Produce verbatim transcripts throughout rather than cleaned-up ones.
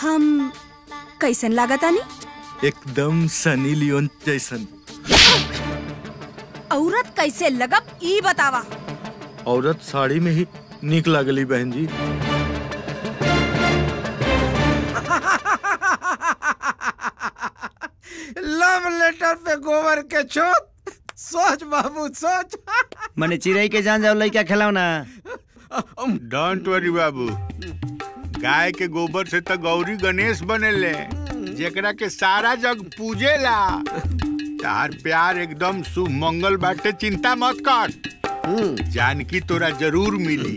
हम कैसन लागतानी? एकदम सनी लियोन जैसन। औरत कैसे लगब ई बतावा। औरत साड़ी में ही निक लागली बहन जी। लव लेटर पे गोबर के छोट। सोच बाबू सोच। मने चिड़ै के जान जाओ लइका खिलाओ ना। डोंट वरी बाबू, गाय के गोबर से तो गौरी गणेश बनेले, जेकरा के सारा जग पूजेला। तार प्यार एकदम शुभ मंगल बाटे, चिंता मत कर। जानकी तोरा जरूर मिली।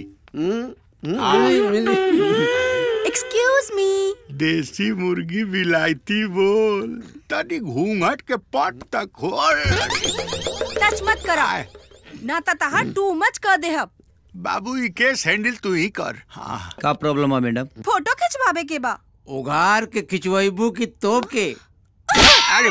Excuse me. देसी मुर्गी विलायती बोल, तनी घूंघट के पट तक खोल। टच मत करा, ना तो तहां टू मच कर देहब। बाबू ई केस हैंडल तू ही कर। हाँ। का प्रॉब्लम है मैडम? फोटो खिंचवावे के बा। उगार के खिंचवाइबू की तोप के। अरे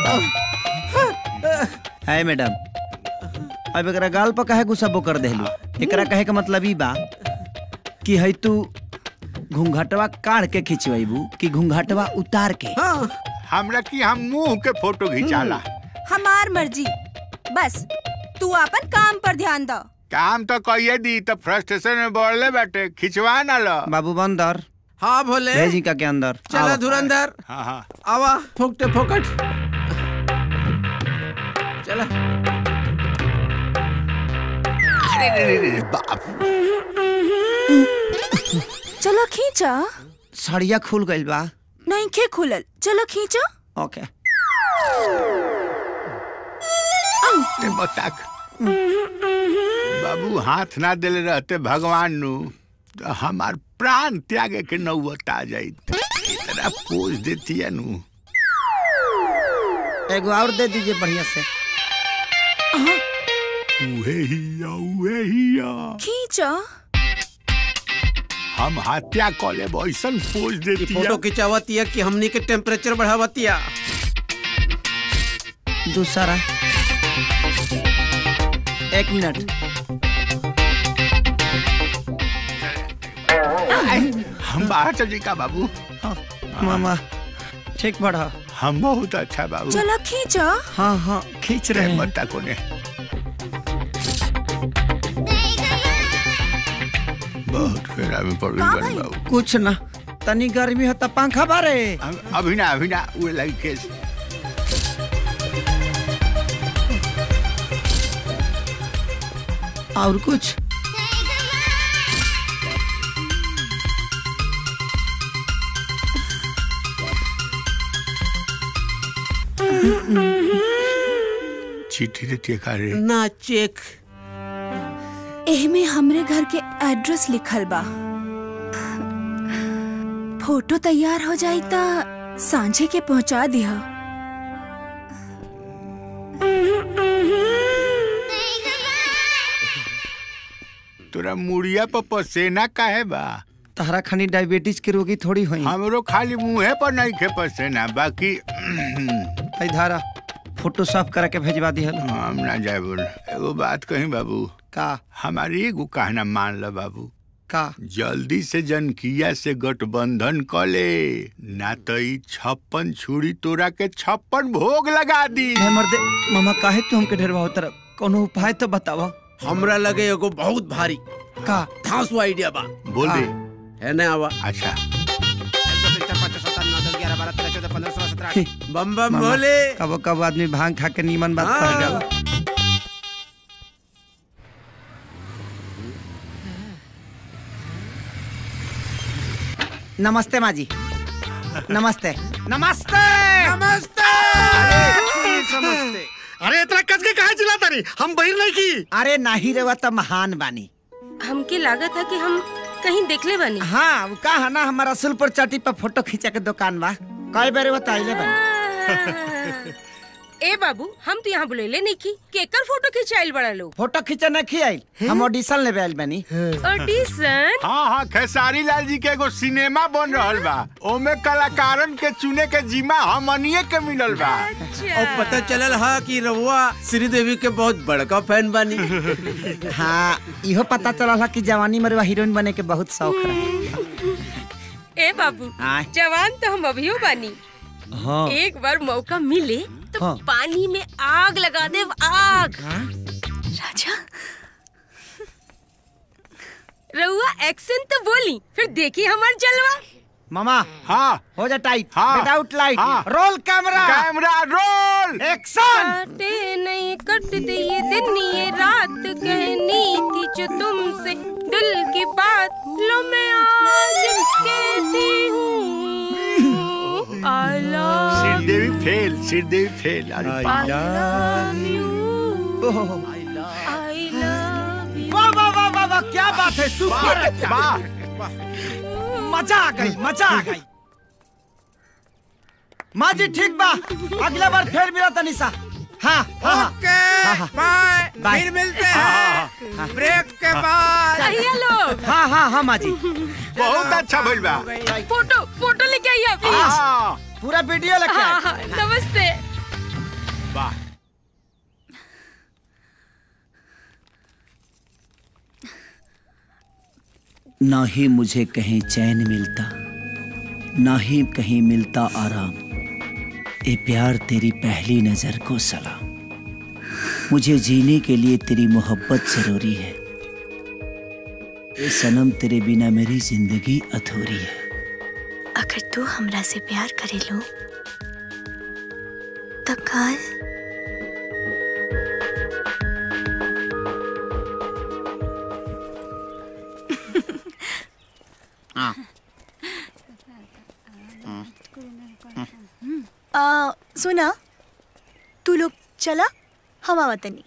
है मैडम, अब एकरा गाल पर काहे गुस्सा कर देलू? एकरा कहे का मतलब ई बा कि है तू घूंघटवा काढ़ के खिंचवाइबू कि घूंघटवा उतार के? हाँ। हमरा की हम मुंह के फोटो खिंचाला। हमार मर्जी, बस तू अपन काम पर ध्यान दो। काम तो कहिए दी, तो फ्रस्ट्रेशन में बढ़ले बैठे, खिंचवा ना लो। बाबू बंदर। हाँ भोले। भेजी का के अंदर। चला धुरंधर। हाँ हाँ। आवा फोकटे फोकट। चला। अरे रे रे रे बाप। चलो खींचा। सड़िया खुल गइल बा। नहीं खे खुलल, चलो खींचा। ओके। बताक बाबू, हाथ ना दिले रहते भगवान नु तो हमार प्राण त्यागे के नौबत आ जाई। इतना पोज देती है नु। एगो और दे दीजिए बढ़िया से। उहे हिया उहे हिया। खींचा। हम हत्या कॉले बॉयसन पोज देती है। फोटो खिंचावती है कि हमनी के टेम्परेचर बढ़ावती है। दूसरा एक मिनट। हम बाहर चल का बाबू। हाँ, मामा ठीक बढ़ा। हम बहुत अच्छा बाबू। चलो खींचा। हाँ हाँ खींच रहे हैं। मत्ता कोने बहुत फेरा में पड़ गई बाबू। कुछ ना, तनी गर्मी हो तो पंखा बारे। अभी ना अभी ना वो लगी केस। और कुछ? चिट्ठी देती है रे? ना चेक। एहमे हमरे घर के एड्रेस लिखल बा। फोटो तैयार हो जाई ता सांझे के पहुंचा दिया। तोरा मुड़िया पर पसेना काहे बा? तहरा खानी डायबिटीज के रोगी थोड़ी होई। हमरो खाली मुँहे पर नहीं खे पसेना, बाकी धारा फोटो साफ करा के भेजवा दी। हम ना जाए बोल। एगो बात कही बाबू। का? हमारी एगो कहना मान ल बाबू। का? जल्दी से जनकिया से गठबंधन कर ले, ना तो ई छप्पन छुरी तोरा के छप्पन भोग लगा दी। मर्दे मामा काहे तू हमके ढेरवा होतर? कोनो उपाय तो बतावा। हमरा लगे एगो बहुत भारी का धांसू आइडिया बा। बोल दे। है ना आवा। अच्छा। बम बम बोले। कबो कबो आदमी भांग खा के नीमन बात कर जाला। नमस्ते माँ जी। नमस्ते नमस्ते नमस्ते। नमस्ते। अरे इतना कस के काहे चिल्लाता रही? हम बहिर नहीं की। अरे नाही रे, तो महान बानी। हमके लागत है कि हम कहीं देखले बानी। हाँ वो का है ना, हमारा रसूलपुर चौटी पर फोटो खींचा के दुकान बा। कई बार बताइले बानी। ए बाबू, हम तो यहाँ बुलेले नहीं की केकर फोटो खिंचाइल बड़ा लोग। फोटो खींचा नहीं खियाइल, हम ऑडिशन लेवे आइल बानी। ऑडिशन? हाँ हाँ, खेसारी लाल जी के एगो सिनेमा बन रहल बा। ओमे कलाकारन के चुने के जिम्मा हमनिए के मिलल बा। और पता चलल हा कि रउआ श्रीदेवी के बहुत बड़का फैन बानी। हाँ इहो पता चलल हा कि जवानी में हीरोइन बने के बहुत शौक रहा। ए बाबू, आय। जवान तो हम अभियो बानी। हाँ। एक बार मौका मिले तो हाँ। पानी में आग लगा दे, आग। राजा रहुआ एक्शन तो बोली, फिर देखिए हमार जलवा। मामा हाँ हो जा टाइट, हाँ। विदाउट लाइट, हाँ। Roll camera, camera roll, action. काटे नहीं कटते ये दिन ये रात, कहनी थी जो तुमसे दिल की बात, लो मैं आज कहती हूँ I love Sridevi fail, Sridevi fail. अरे I love you, I love you। वाह वाह वाह वाह वाह, क्या बात है, सुपर, वाह मजा आ गई, मजा आ गई। माँ जी ठीक बा, अगला बार फिर मिला तनिषा। हाँ हाँ ओके बाय, बाय। फिर मिलते हैं ब्रेक के बाद। सही है लोग। हाँ हाँ हाँ माँ जी, बहुत अच्छा भइल बा। फोटो फोटो लेके आइए प्लीज। हाँ पूरा वीडियो लेके हाँ, आए। हाँ, नमस्ते। वाह ना ही मुझे कहीं चैन मिलता, ना ही कहीं मिलता आराम, ए प्यार तेरी पहली नजर को सलाम। मुझे जीने के लिए तेरी मोहब्बत जरूरी है, ए सनम तेरे बिना मेरी जिंदगी अधूरी है। अगर तू हमरा से प्यार करे लो तो कल आ, सुना तू लोग चला हवा वतनी।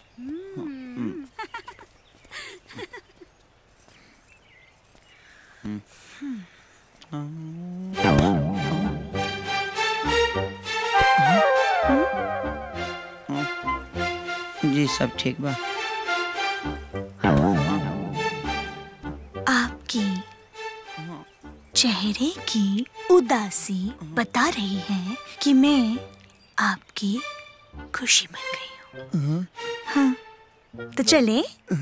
जी सब ठीक बा। आपकी चेहरे की उदासी बता रही है कि मैं आपकी खुशी बन गई हूँ। हाँ, तो चले।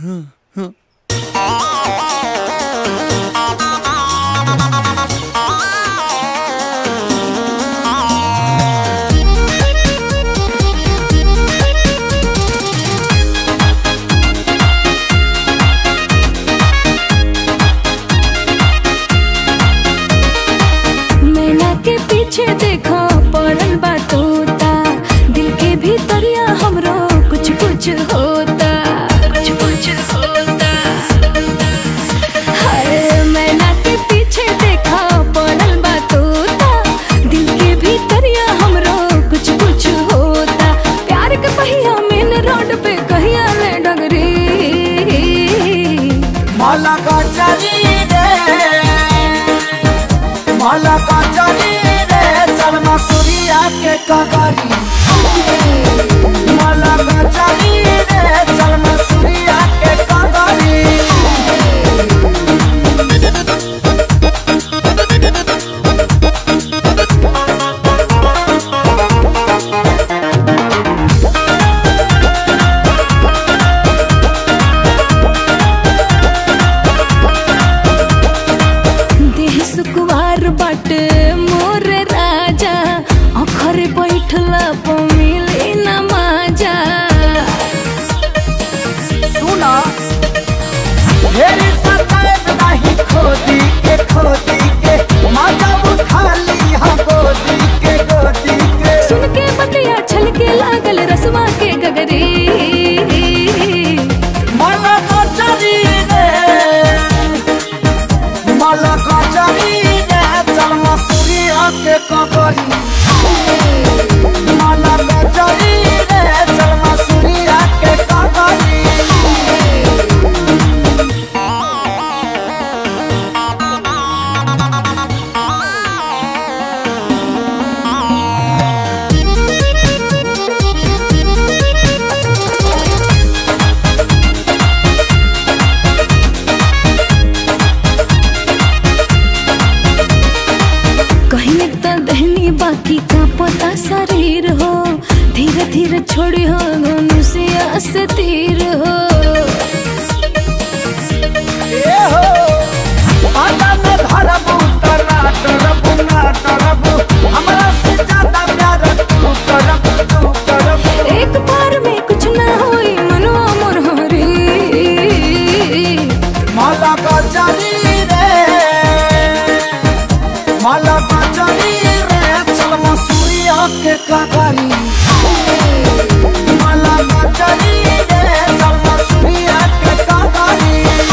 के पीछे देखो पड़ल बा तोता, दिल के भीतरिया हमरो कुछ कुछ होता, कुछ कुछ होता। हाय मैना के पीछे देखो पड़ल बा तोता, दिल के भीतरिया हमरो कुछ कुछ होता। प्यार के पहिया मेन रोड पे कहिया ले डगरी, माला का चली रे, माला का चली सूर्या के कगरी, माला का चली रे चल सूर्या के कगरी। देह सुकुवार बाटे मोर राजा, अखरे बैठला प मिले न मजा। सुना मेरी सताएब नहीं खोदी के खोदी के, मजा उठा ली हाँ गोदी के गोदी के। सुन के बतिया छलके लागल रसवा के गगरी, माला का चली रे, माला का चली रे चल सूर्या के कगरी, माला का चली रे चल सूर्या के कगरी। कहीं तो दहनी बाकी का पता शरीर हो, धीरे धीरे छोड़ी हो धनुषिया से तीर हो। ये हो आजा में धरबू टनाटर ना करबू हमरा से ज्यादा प्यार तू करबू तू करबू एक बार में कुछ ना होई मनवा मोर हरी माला का जानी रे माला का जानी रे चल मसूरिया के काकारी माला का जानी रे चल मसूरिया के काकारी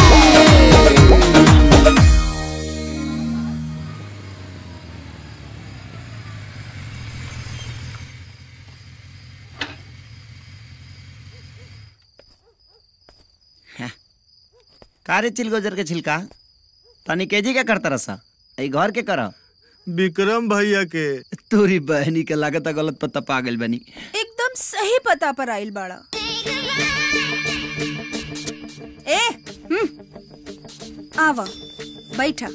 कारे चिल गुजर के छिलका तनी केजी क्या करता रसा ई घर के करा विक्रम भैया के तोरी बहनी के लागत गलत पता पा गइल बनी एकदम सही पता पर आइल बाड़ा। ए हम्म आवा बैठा।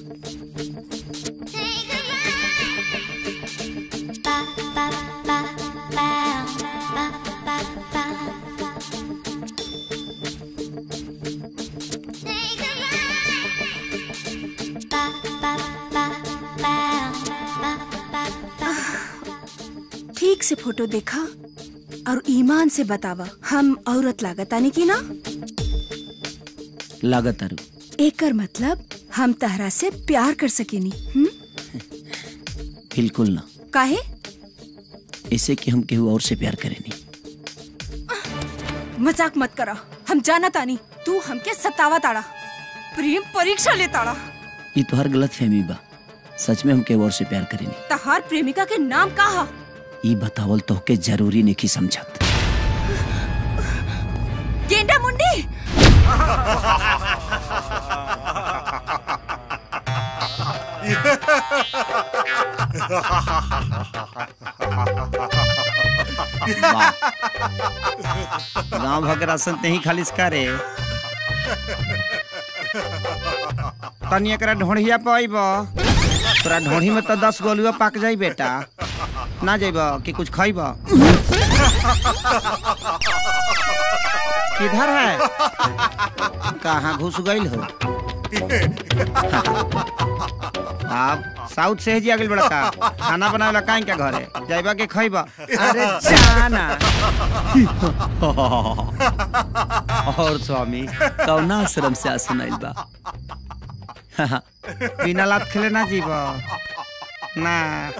ठीक से फोटो देखा और ईमान से बतावा हम औरत लागतानी की ना लागत आरू एकर मतलब हम तहरा से प्यार कर सकेनी। हम्म बिल्कुल ना काहे ऐसे कि हम केहू और से प्यार करेनी मजाक मत करा हम जाना तानी तू हमके सतावा ताड़ा प्रेम परीक्षा ले ताड़ा ये तो हर गलत फहमी बा सच में हम केहू और से प्यार करेनी तहार प्रेमिका के नाम का हा ई बतावल तोहके जरूरी नहीं समझत गेंडा मुंडी गांव भगरा संत नहीं खालिस करे तनी एकरा ढोढ़िया पे आइबा तोरा ढोढ़ी में तो दस गोलुआ पाक जाई बेटा ना जाइबा कि कुछ खाइबा किधर है कहाँ घुस गइल हो आप साउथ से ही आगे बड़ा का खाना बनावेला काहे के घरे जाइबा के खाइबा अरे जाना और स्वामी कौना आश्रम से आसनाइल बा बिना लात खेले ना जीवा ना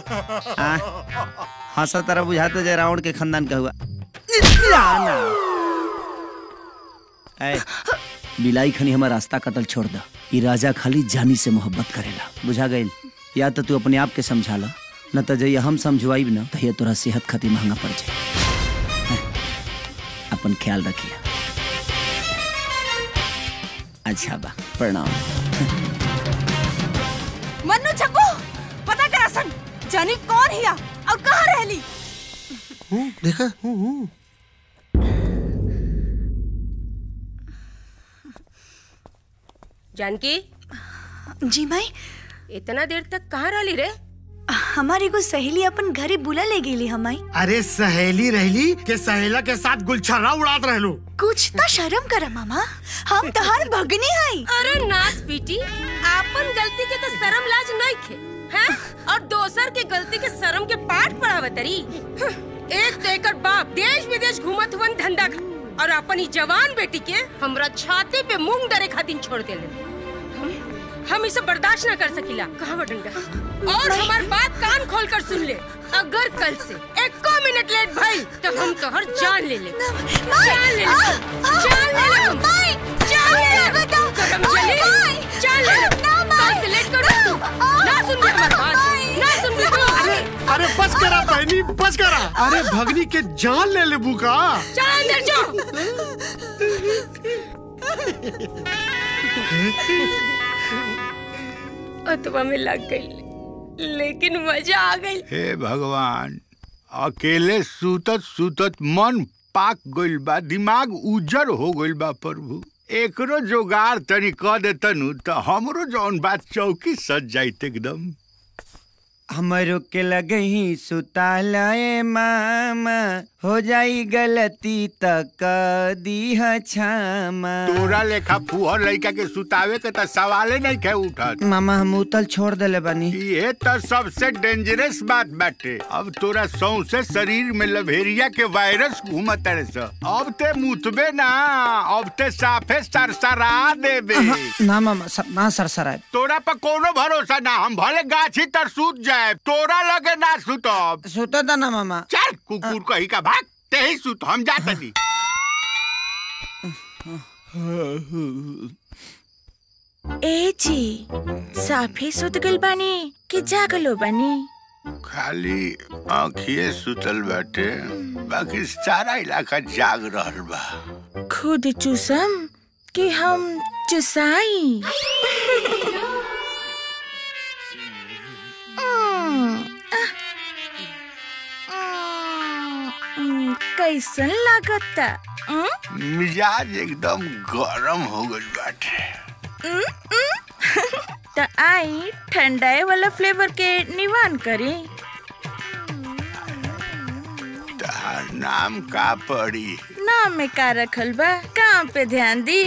हंसा तरह बुझाते जे रावण के खानदान का हुआ ना ऐ बिलाई खनी हमार रास्ता कतल छोड़ दा ई राजा खाली जानी से मोहब्बत करेला बुझा गइल या तो तू अपने आप के समझा ला न तो जइया हम समझवाई ना तो ये तोरा सेहत खातिर महंगा पड़ जाए अपन ख्याल रखिया अच्छा बा प्रणाम मन्नू छप्पू पता करा सन जानी कौन हिया और कहाँ रहली देखा जानकी जी माई इतना देर तक कहाँ रहली रे हमारी को सहेली अपन घरे बुला ले गेली हमाई अरे सहेली रहली के सहेला के साथ गुलछर्रा उड़ात रहलू कुछ तो शर्म कर मामा हम तहार भगनी हई अरे नास बेटी आपन गलती के तो शर्म लाज नहीं खे हैं और दोसर के गलती के शर्म के पाठ पढ़ावतरी एक तो एकर बाप देश विदेश घूमत हुवन धंधा और अपन ही जवान बेटी के हमरा छाती पे मूंग डरे खातिर छोड़ देले हम हम इसे बर्दाश्त न कर सकीला कहाँ डंडा और हमार बात कान खोल कर सुन ले अगर कल से एक मिनट लेट भाई तो हम तो हर जान ले ले जान ले ले जान ले ले हम जान ले ले कदम चले जान ले ले कल से लेट करो तू ना सुन ले हमार बात ना सुन ले तू अरे अरे बस करा बहनी बस करा अरे भगनी के जान ले ले बुका चल अंदर जाओ अतवा में लग गई लेकिन मजा आ गई हे भगवान अकेले सुतत सुतत मन पाक गइल बा दिमाग उजर हो गइल बा प्रभु एकरो जोगार तनी क देतनु त हमरो जौन बात चौकी सज जाइत एकदम हमरो के लगे ही सुतालए मामा हो जाई गलती तक दी क्षमा। तोरा लेखा फुहर लड़का के सुतावे के तो सवाले नहीं खे उठत। मामा हम उतल छोड़ देले बानी। ये तो सबसे डेंजरस बात बाटे। अब तोरा सौंसे शरीर में लभेरिया के वायरस घूमत रहे स। अब ते मुतबे ना, अब ते साफे सरसरा देबे। ना मामा सब ना सरसरा। तोरा पर कोनो भरोसा ना, हम भले गाछी तर सूत जाए, तोरा लगे ना सुतब। सुतता ना मामा। चल कुकुर कही का भाग, ते ही सुत, हम जाते दी। ए जी साफे सुत गइल बानी कि जागलो बानी? खाली आँखिए सुतल बाटे, बाकी सारा इलाका जाग रहल बा। खुद चूसम कि हम चुसाई? कैसन लागता? मिजाज एकदम गरम हो गइल बाटे। तो आई ठंडाए वाला फ्लेवर के निवान करी। तार नाम का पड़ी? नाम में का रखल बा, काम पे ध्यान दी।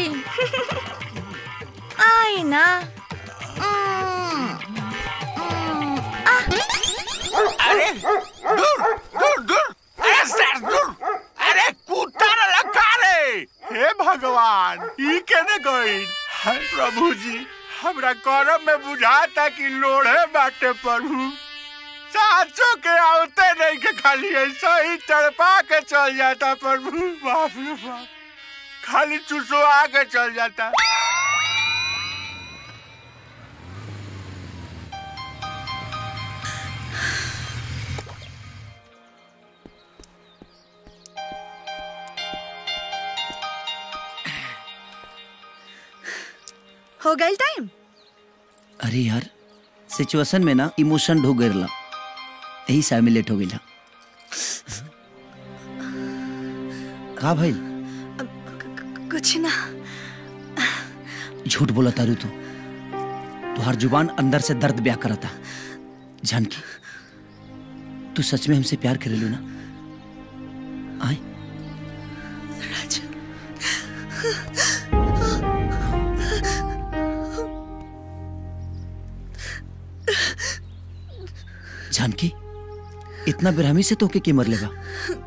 आई ना। अरे दूर दूर दूर, अरे सर दूर, अरे कुत्ता न लगा रे। हे भगवान, ई केने गई? हाय प्रभु जी, हमरा करम में बुझाता कि लोढ़े बाटे प्रभु। साचो के आवते नहीं के खाली ऐसा ही तड़पा के चल जाता प्रभु। बाप रे बाप, खाली चुसवा के चल जाता। हो गई टाइम? अरे यार सिचुएशन में ना इमोशन ढो गइला, यही साल में लेट हो गइला। का भाई? कुछ ना। झूठ बोला तारू तू, तुहार जुबान अंदर से दर्द ब्याह करता। जानकी तू सच में हमसे प्यार करेलू ना? आए राजा, जानकी इतना बेरहमी से तो के की मर लेगा?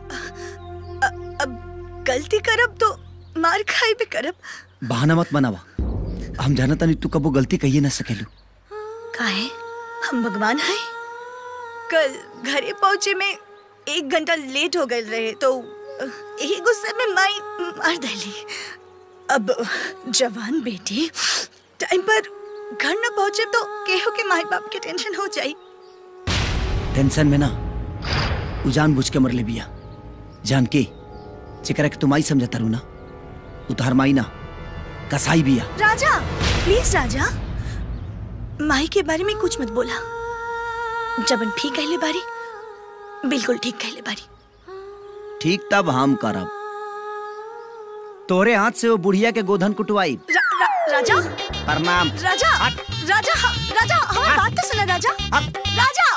अब गलती करब तो मार खाई भी करब। बहाना मत बनावा, हम जानता नहीं तू कबो गलती कहिए ना सकेलू। काहे? हम भगवान हैं? कल घरे पहुंचे में एक घंटा लेट हो गए रहे तो यही गुस्से में माई मार डाली। अब जवान बेटी टाइम पर घर न पहुंचे तो केहू के माई बाप के टेंशन हो जाई। टेंशन में ना उ जानबूझ के मर ले बिया। जानकी जेकरा के तुम आई समझता रू ना, उतार माई ना कसाई बिया। राजा प्लीज राजा, माई के बारे में कुछ मत बोला। जबन ठीक कहले बारी, बिल्कुल ठीक कहले बारी। ठीक तब हम करब। तोरे हाथ से वो बुढ़िया के गोधन कुटवाई। रा, रा, राजा प्रणाम। राजा राजा हा, राजा हमारी बात तो सुना। राजा राजा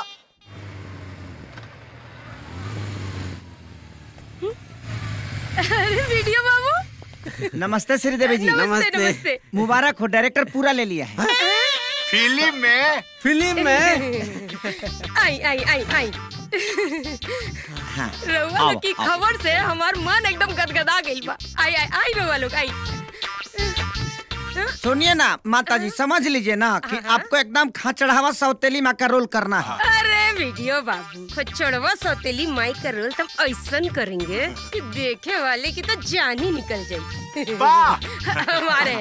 अरे वीडियो बाबू। नमस्ते श्रीदेवी जी। नमस्ते, नमस्ते। मुबारक हो, डायरेक्टर पूरा ले लिया है। फिल्म में फिल्म में आई आई आई आई हाँ, रउआ लोग की खबर से हमार मन एकदम गदगदा गइल बा। आई आई आई रउआ लोग आई। सुनिए ना माता जी, समझ लीजिए ना कि आपको एकदम खाचड़ावा सौतेली माँ का रोल करना है। अरे वीडियो बाबू, खच्चड़वा सौतेली माई का रोल तुम ऐसन करेंगे कि देखे वाले की तो जान ही निकल जाए। वाह हमारे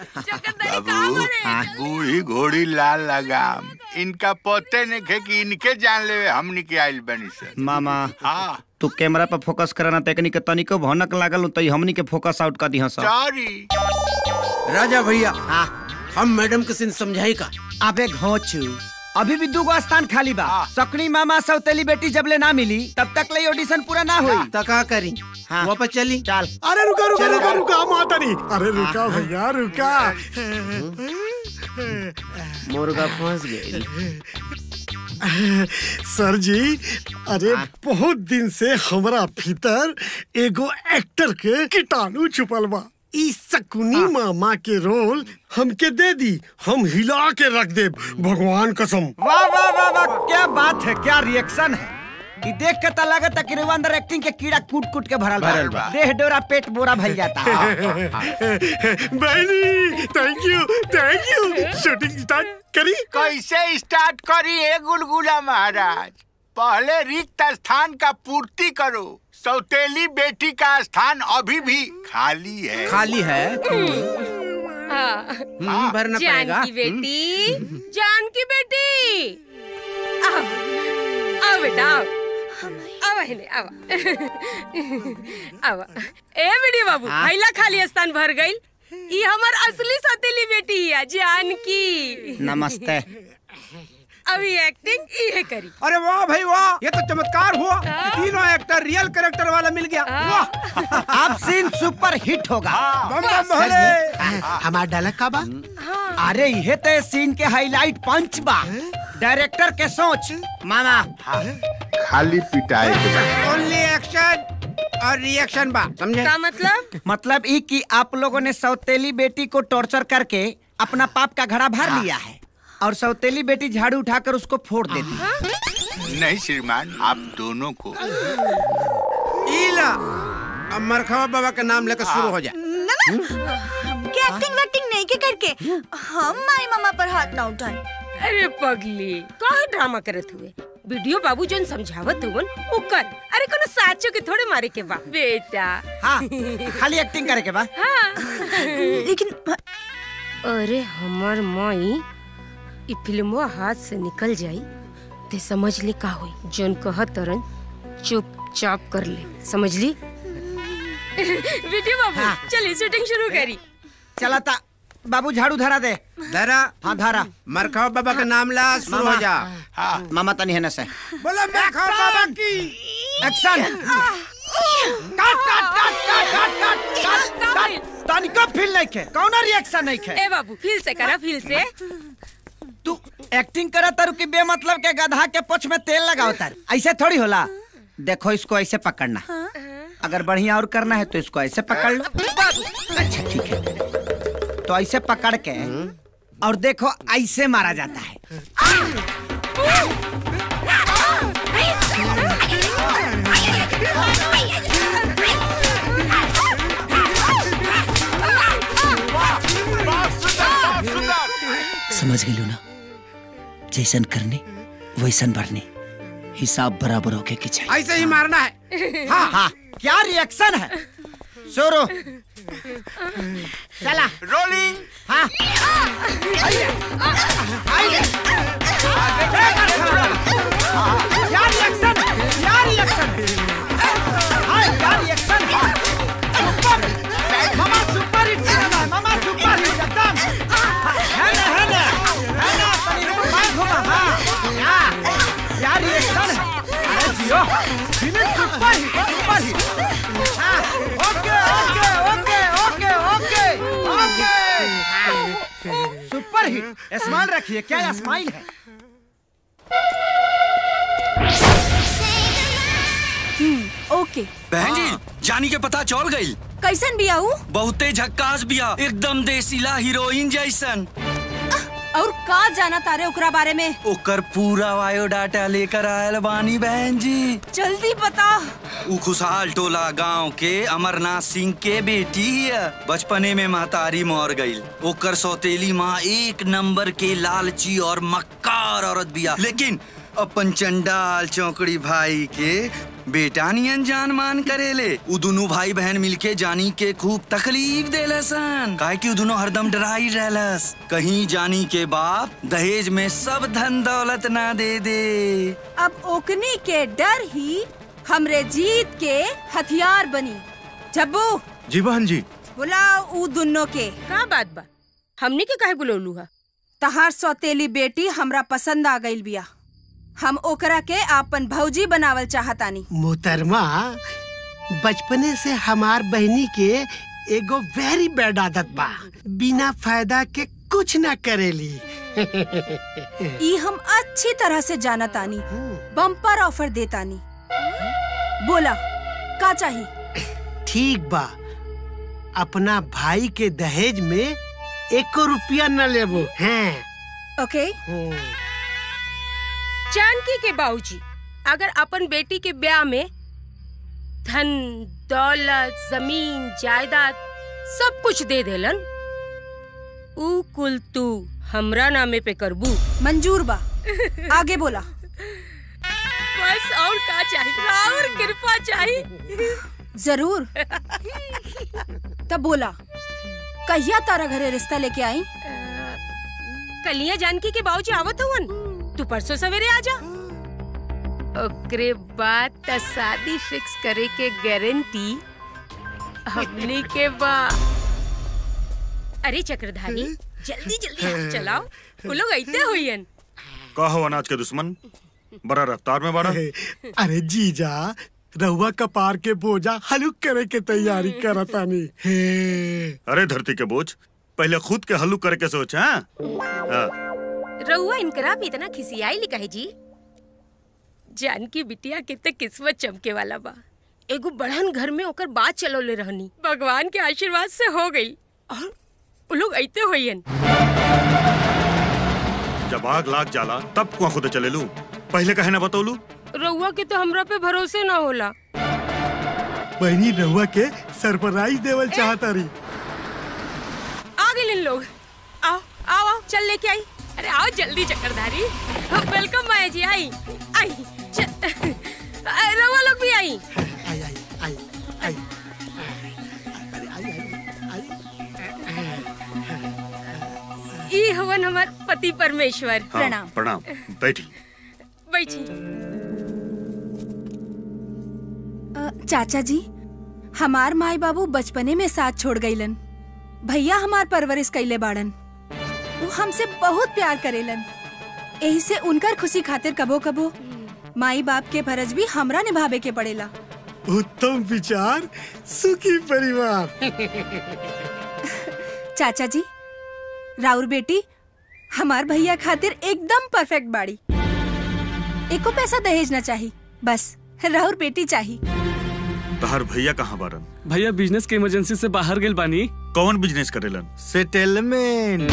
बाबू, बूढ़ी घोड़ी लाल लगाम, इनका पते नहीं खे कि इनके जान ले हमनी के आइल बनी से। मामा हाँ तू कैमरा पर फोकस करना, तकनी के तनिको भनक लागल तो हमनी के फोकस आउट कर दिया। सॉरी राजा भैया, हम मैडम के सिन समझाई का। अबे घोचू, अभी भी दूगो स्थान खाली बा। सकनी मामा सौतेली बेटी जब ले ना मिली तब तक ले ऑडिशन पूरा ना हुई। तका करी हाँ। वापस चली। चल। अरे रुका रुका रुका रुका माता नहीं। अरे रुका भैया रुका। मुर्गा फंस गई। सर जी, अरे बहुत दिन से हमारा भीतर एगो एक्टर के कीटाणु छुपल बा। इस शकुनी मामा के रोल हमके दे दी, हम हिला के रख दे, भगवान कसम। वाह वाह वाह वाह, क्या बात है, क्या रिएक्शन है। ये देख के तो लगता कि अंदर एक्टिंग के कीड़ा कूट कूट के भरल भरल बा। देह डोरा पेट बोरा भइल जाता। बहनी, thank you thank you. Shooting start करी? कैसे स्टार्ट करी है गुलगुला महाराज? पहले रिक्त स्थान का पूर्ति करो। सौतेली बेटी का स्थान अभी भी खाली है। खाली है? हाँ, भरना पड़ेगा। जानकी बेटी, जानकी बेटी, आओ, आओ बेटा, आओ, आओ है आओ, आओ। ए बेटी बाबू, पहला खाली स्थान भर गई। ये हमार असली सौतेली बेटी है जानकी। नमस्ते। अभी एक्टिंग ये करी। अरे वाह भाई वाह, ये तो चमत्कार हुआ। तीनों एक्टर रियल कैरेक्टर वाला मिल गया। वाह, अब सीन सुपर हिट होगा। बम बम भोले। हमारा डायलॉग का बा? अरे ये तो सीन के हाईलाइट पंच बा। डायरेक्टर के सोच मामा खाली पिटाई के बाद ओनली एक्शन और रिएक्शन बा, समझे? क्या मतलब? मतलब ये कि आप लोगों ने सौतेली बेटी को टॉर्चर करके अपना पाप का घड़ा भर लिया है और सौतेली बेटी झाड़ू उठाकर उसको फोड़ देती। नहीं श्रीमान, आप दोनों को। इला, अब मरखवा बाबा का नाम लेकर शुरू हो जाए। ना ना, क्या एक्टिंग वैक्टिंग नहीं के करके हम माई मामा पर हाथ ना उठाए। अरे पगली, काहे ड्रामा करत हुए? वीडियो बाबू जोन समझावत हुवन वो कर। अरे कोनो साचो के थोड़े मारे के बा बेटा। हाँ, खाली एक्टिंग करे के बा। हाँ। लेकिन अरे हमार माई ई फिल्मवा हाथ से निकल जाई ते समझ ले का होई। जोन कहत तरन चुपचाप कर ले, समझ ली? वीडियो बाबू, हाँ। चलिए शूटिंग शुरू करी। चला था बाबू, झाड़ू धरा दे। धरा? हाँ धरा। मरखवा बाबा का नाम ला, शुरू हो जा। हाँ। मामा तनी है न से। बोलो मरखवा बाबा की एक्शन। काट काट काट काट काट काट काट काट। तनी का फील नहीं के, कौन रिएक्शन नहीं के। ए बाबू, फील से करा, फील से। तू एक्टिंग करा तारू की बेमतलब के गधा के पोछ में तेल लगाओ तारू। ऐसे थोड़ी होला। देखो इसको ऐसे पकड़ना, अगर बढ़िया और करना है तो इसको ऐसे पकड़ लो। अच्छा ठीक है, तो ऐसे पकड़ के और देखो ऐसे मारा जाता है। समझ गई ना? जैसन करने वैसन भरने, हिसाब बराबर होके के चाहिए। ऐसे ही मारना है। हाँ हाँ, क्या रिएक्शन है? शुरू। चला रोलिंग। हाँ। आइए, आइए। क्या रिएक्शन? क्या रिएक्शन? हाँ, क्या रिएक्शन? सुपर, मामा सुपर हिट सिनेमा है, मामा सुपर हिट एकदम। है ना, है ना, है ना, तनी रुमाल घुमा, हाँ, हाँ, क्या रिएक्शन है? अरे जियो, film super hit, super hit. हाँ, okay, okay, okay, okay, okay, okay. Super hit. Smile रखिए, क्या स्माइल है? ओके। बहन जी, जानी के पता चल गई। कैसन बिया ऊ? बहुते झक्कास बिया, एकदम देसीला हीरोइन जैसन। और का जाना तारे ओकरा बारे में? ओकर पूरा बायोडाटा लेकर आयल बानी बहन जी। जल्दी बता। उ खुशहाल टोला गांव के अमरनाथ सिंह के बेटी है। बचपने में महतारी मर गई। ओकर सौतेली माँ एक नंबर के लालची और मक्कार औरत बिया, लेकिन अपन चंडाल चौकड़ी भाई के बेटा नियन जान मान करेले। उ दोनों भाई बहन मिलके जानी के खूब तकलीफ देलसन, काहे कि उ दोनों हरदम डराई रहलस कहीं जानी के बाप दहेज में सब धन दौलत ना दे दे। अब ओकनी के डर ही हमरे जीत के हथियार बनी। जब्बू। जी बहन जी। बुलाओ उ दोनों के। का बात बा? हमनी के काहे बुलौलू हा? तहार सौतेली बेटी हमरा पसंद आ गइल बिया। हम ओकरा के आपन भौजी बनावल चाहतानी। मोहतरमा, बचपने से हमार बहनी के एगो वेरी बैड आदत बा, बिना फायदा के कुछ ना करेली। ई हम अच्छी तरह से जाना तानी। बम्पर ऑफर देतानी। बोला का चाहिए? ठीक बा, अपना भाई के दहेज में एको रुपया न लेबो। हैं ओके। जानकी के बाबूजी अगर अपन बेटी के ब्याह में धन दौलत जमीन जायदाद सब कुछ दे देलन, ऊ कुल तू हमरा नामे पे करबू? मंजूर बा। आगे बोला। बस और का चाहिए? और कृपा चाहिए। जरूर। तब बोला कहिया तारा घरे रिश्ता लेके आई? कलिया जानकी के बाबूजी आवत हवन, तू परसों सवेरे आ जा। ओकरे बाद त शादी फिक्स करे के गारंटी हमने के बा। अरे चक्रधारी जल्दी जल्दी हाथ चलाओ, वो लोग आइते होइयन। का हो अनाज के दुश्मन, बड़ा रफ्तार में बड़ा। अरे जीजा, रहुआ कपार के बोझा हलुक करे के तैयारी करतानी। अरे धरती के बोझ पहले खुद के हल्लू करे के सोच। हाँ रहुआ इनकरा भी इतना खिसियाई लिखा है जी। जानकी बिटिया कितने किस्मत चमके वाला बा। एगो बढ़न घर में ओकर बात चलोले रहनी, भगवान के आशीर्वाद से हो गई और वो लोग आइते होइयन। जब आग लाग जाला तब कुआं खुदे चले लू, पहले कहे ना बतौलू। रहुआ के तो हमरा पे भरोसे ना होला। बहनी रहुआ के सरप्राइज देवल चाहता रही। आ गए इन लोग। आओ आओ आओ चल लेके आई। अरे आओ जल्दी चक्रधारी। वेलकम माया जी। आई आई रहुआ लोग भी आई। आई आई आई आई ई हवन हमार पति परमेश्वर। हाँ, प्रणाम। प्रणाम। बैठी बैठी। चाचा जी, हमार माई बाबू बचपने में साथ छोड़ गईलन। भैया हमार परवरिश कैले बाड़न। वो हमसे बहुत प्यार करेलन। यही से उनकर खुशी खातिर कबो कबो माई बाप के फर्ज भी हमरा निभावे के पड़ेला। उत्तम विचार, सुखी परिवार। चाचा जी, राउर बेटी हमार भैया खातिर एकदम परफेक्ट बाड़ी। एको पैसा दहेज न चाहिए, बस राउर बेटी चाहिए। तहार भैया कहाँ बारन? भैया बिजनेस के इमरजेंसी से बाहर गेल बानी। कौन बिजनेस करेलन? सेटलमेंट।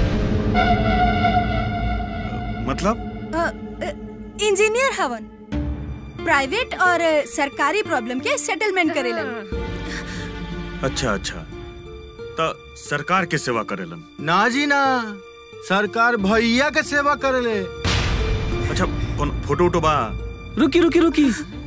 मतलब? इंजीनियर हवन। प्राइवेट और सरकारी प्रॉब्लम के सेटलमेंट करेलन। अच्छा अच्छा, तो सरकार के सेवा करेलन? ना जी ना, सरकार भैया के सेवा करेले। अच्छा, कौन फोटो उटो बा? रुकी रुकी रुकी,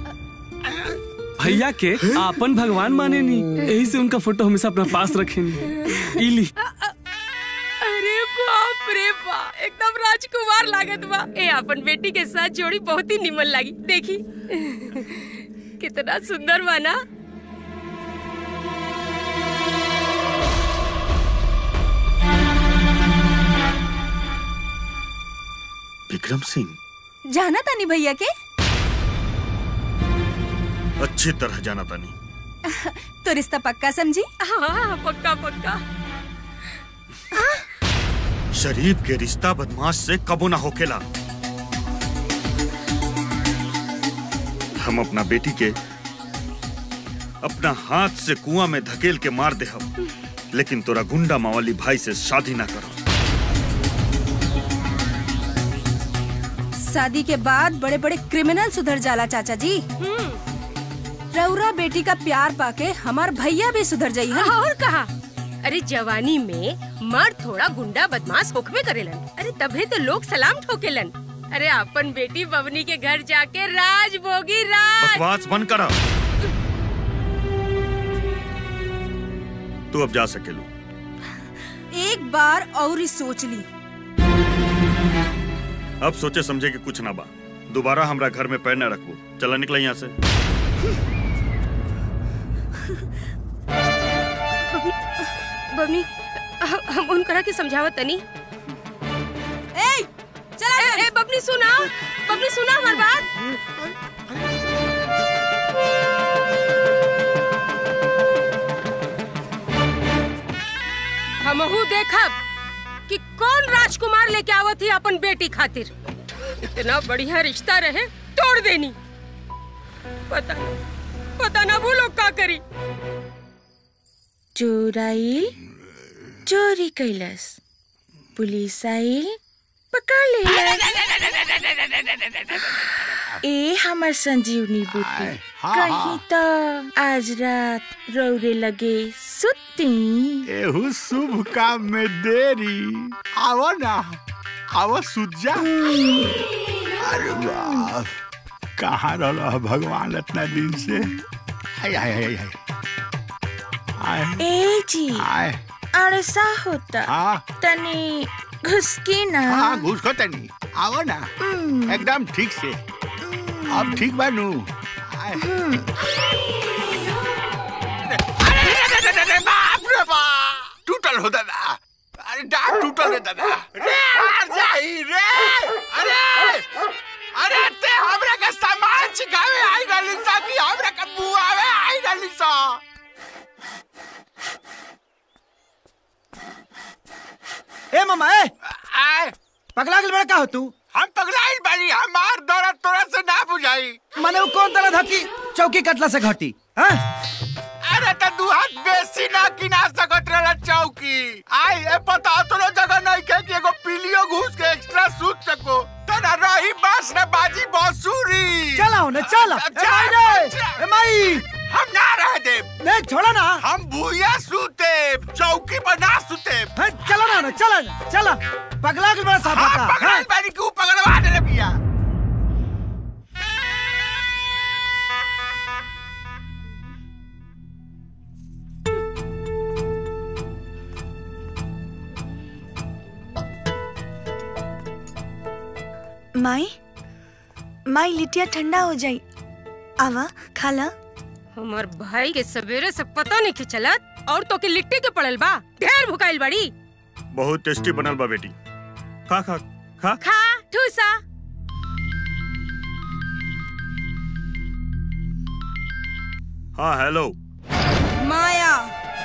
भैया के आपन भगवान माने नी, यही से उनका फोटो हमेशा अपना पास रखेनी। इली। अरे बाप रे बाप, एकदम राजकुमार लागत बा। ए अपन बेटी के साथ जोड़ी बहुत ही निमन लगी। देखी कितना सुंदर बा ना। विक्रम सिंह जाना तानी भैया के? अच्छी तरह जाना तानी। तो रिश्ता पक्का समझी? हाँ पक्का पक्का। शरीफ के रिश्ता बदमाश से कबो ना होखेला। हम अपना बेटी के अपना हाथ से कुआं में धकेल के मार दे हम, लेकिन तोरा गुंडा मावाली भाई से शादी ना करो। शादी के बाद बड़े बड़े क्रिमिनल सुधर जाला चाचा जी। रउरा बेटी का प्यार पाके हमार भैया भी सुधर जाई है। और कहा, अरे जवानी में मर्द थोड़ा गुंडा बदमाश होखबे करेलन। अरे तभी तो लोग सलाम ठोकेलन। अरे अपन बेटी बबनी के घर जाके राज भोगी राज। बकवास बंद करा। तू अब जा सकेलू। एक बार और ही सोच ली। अब सोचे समझे कि कुछ ना बा। दोबारा हमरा घर में पैर न रखबो। चला निकला यहाँ से। बबनी, हम उनकरा के समझावत तनी। ए, चला ए, ए, बबनी सुना, बबनी सुना हमार बात। हमहू देखब कि कौन राज राजकुमार लेके आवत थी अपन बेटी खातिर। इतना बढ़िया रिश्ता रहे तोड़ देनी। पता नहीं पता ना वो लोग का करी। चोर आइल चोरी कैलस, पुलिस आइल पकड़ लेलस। ए हमर संजीवनी बूटी, कहीं तो आज रात रौरे लगे सुती। एहू शुभ काम में देरी। आवो ना, आवो सुजा। अरे बाप, कहाँ रहा भगवान इतना दिन से। आय आय आय आय आय। ए जी आय अड़सा होता हाँ तनी घुसकी ना। हाँ घुस को तनी। आवो ना एकदम ठीक से। अब ठीक बानू। अरे बाप रे बाप, टूटल हो दादा। अरे डाक टूटल है दादा। रे जाई रे। अरे अरे ते हमरा के सामान छिकावे आई गली सा की हमरा के बुआवे आई गली सा। ए मामा ए आए पगला गेल बड़ा का हो तू? हम पगलाइल बानी, हमार दर्द तोरा से ना बुझाई। माने वो कौन दर्द हकी चौकी कटला से घटी? हां अरे त दू हाथ बेसी ना किना सकत रहला चौकी। आई ए पता तोरो जगह नहीं के कि एगो पीलियो घुस के एक्स्ट्रा सूत सको। तना रही बस ना बाजी बांसुरी। चलाओ ना चला। ए माई रे ए माई, हम ना रह दे। नहीं छोड़ा ना। हम भूया सूते, चौकी पर ना सूते। चला ना ना चला चला। पगला गेल बड़ा साफा का। पगला बानी क्यों पगलवा दे बिया। माई माई लिटिया ठंडा हो जाई। आवा खाला। हमार भाई के सवेरे से पता नहीं कि चलत और तो के लिट्टी के पड़ल बा। ढेर भुकाइल बड़ी। बहुत टेस्टी बनल बा बेटी। खा खा खा खा ठूसा। हाँ हेलो माया,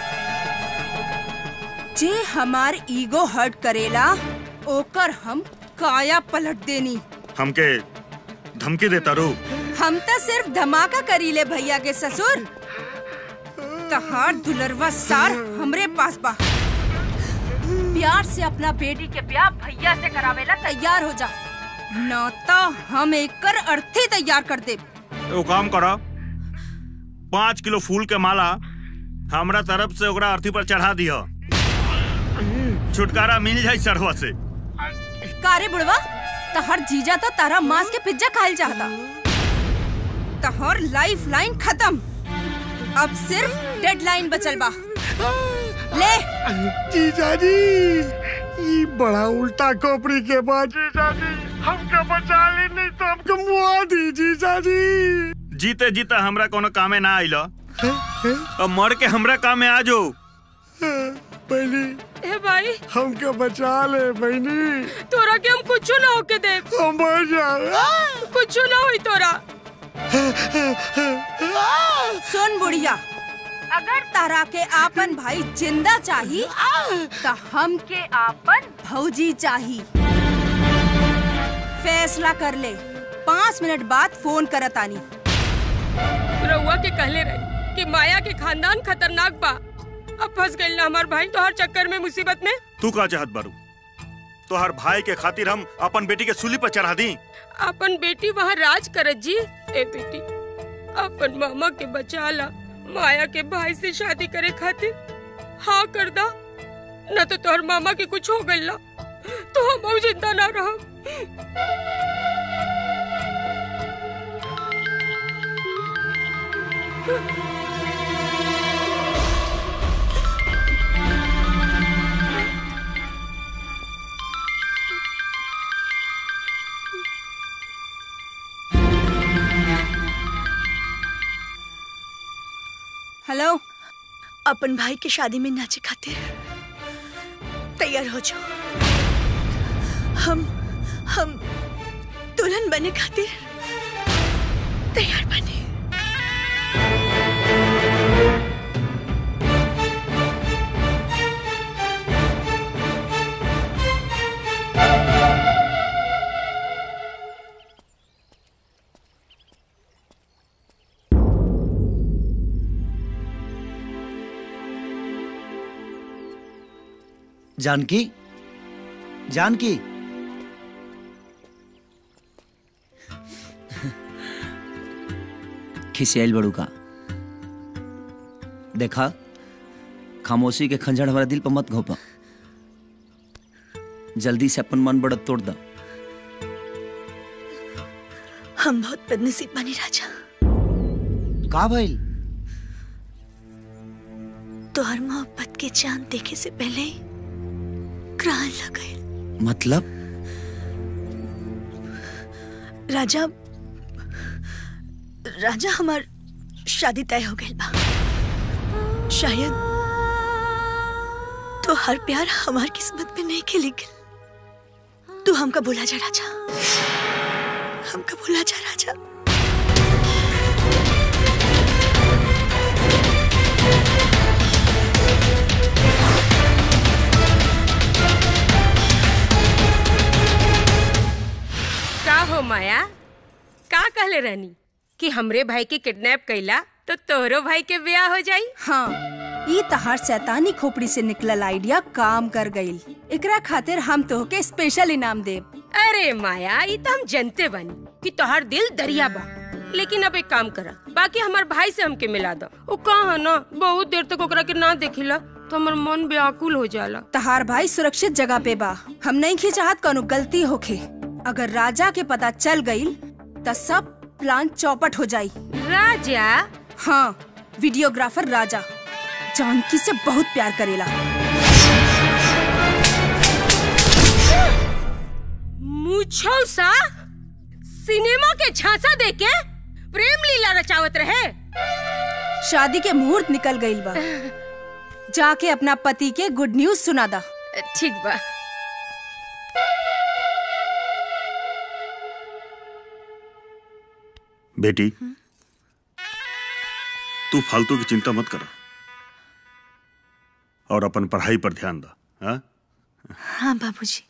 जे हमार ईगो हर्ट करेला ओकर हम काया पलट देनी। हमके धमकी देता रू। हम तो सिर्फ धमाका करीले भैया के ससुर। तहार दुलरवा सार हमरे पास बा। प्यार से अपना बेटी के ब्याह भैया से करावेला तैयार हो जा, न तो हम एकर अर्थी तैयार कर दे। वो काम करा, पाँच किलो फूल के माला हमरा तरफ से ओकरा अर्थी पर चढ़ा दिया। छुटकारा मिल जाए सरवा से। कारे बुढ़वा, तहर जीजा तो तारा मांस के पिज्जा खाइल चाहता। तहर लाइफ लाइन खत्म, अब सिर्फ डेडलाइन बचल बा। ले जीजा जी, ये बड़ा उल्टा खोपड़ी के बाद जीजा जी हमके बचा ली, नहीं तो हमके मुआ दी जीजा जी। जीते जीते हमरा कोनो कामे ना आइलो, अब मर के हमरा कामे आ जो। पहली ए भाई हमके बचा ले बहनी। तोरा के हम कुछ ना होके दे। हम मर जाए। कुछ ना होई तोरा। सुन बुढ़िया, अगर तारा के आपन भाई जिंदा चाही तो हम के आपन भौजी चाही। फैसला कर ले, पाँच मिनट बाद फोन करत आनी। रउआ के कहले रही कि माया के खानदान खतरनाक बा। अब फंस गइल ना हमार भाई तोहर चक्कर में, मुसीबत में। तू का चाहत बारू? तोहर भाई के खातिर हम अपन बेटी के सूली पर चढ़ा दी। अपन बेटी वहाँ राज करत जी। ए बेटी, अपन मामा के बचा ला। माया के भाई से शादी करे खातिर हाँ कर दा, न तो तोहर मामा के कुछ हो गइल तो हम जिंदा ना रह। हेलो, अपन भाई के शादी में नाचे खातिर तैयार हो जाओ। हम हम दुल्हन बने खातिर तैयार बने। जानकी, जानकी, खिसियाल बड़ू का देखा, खामोशी के खंजर हमारा दिल पर मत घोपा। जल्दी से अपन मन बढ़त तोड़ दा। हम बहुत बदनसीब बनी राजा। का भइल? तोहर मोहब्बत के चांद देखे से पहले ही ग्रहण लग गए। मतलब? राजा राजा हमार शादी तय हो गई बा। शायद तो हर प्यार हमार किस्मत में नहीं खिली गया। तू हमका भुला जा राजा, हमका भुला जा राजा। का हो माया, का कहले रहनी कि हमरे भाई के किडनैप कैला तो तोहरो भाई के ब्याह हो जाई? हाँ, ये तहार शैतानी खोपड़ी से निकलल आइडिया काम कर गईल। एकरा खातिर हम तोहके स्पेशल इनाम देब। अरे माया, ये तो हम जानते बानी कि तोहार दिल दरिया बा, लेकिन अब एक काम करा, बाकी हमार भाई से हमके मिला दो। वो कहा ना, बहुत देर तक ओकरा के ना देखिला तो हमार मन व्याकुल हो जाला। तहार भाई सुरक्षित जगह पे बा। हम नहीं की चाहत कोनो गलती होखे। अगर राजा के पता चल गईल तो सब प्लान चौपट हो जाई। राजा? हाँ, वीडियोग्राफर राजा जानकी से बहुत प्यार करेला। मुझौसा सिनेमा के झांसा देके प्रेम लीला रचावत रहे। शादी के मुहूर्त निकल गईल बा। जाके अपना पति के गुड न्यूज सुना दा। ठीक बा। बेटी, तू फालतू की चिंता मत कर और अपन पढ़ाई पर ध्यान दा। हाँ हाँ बाबूजी।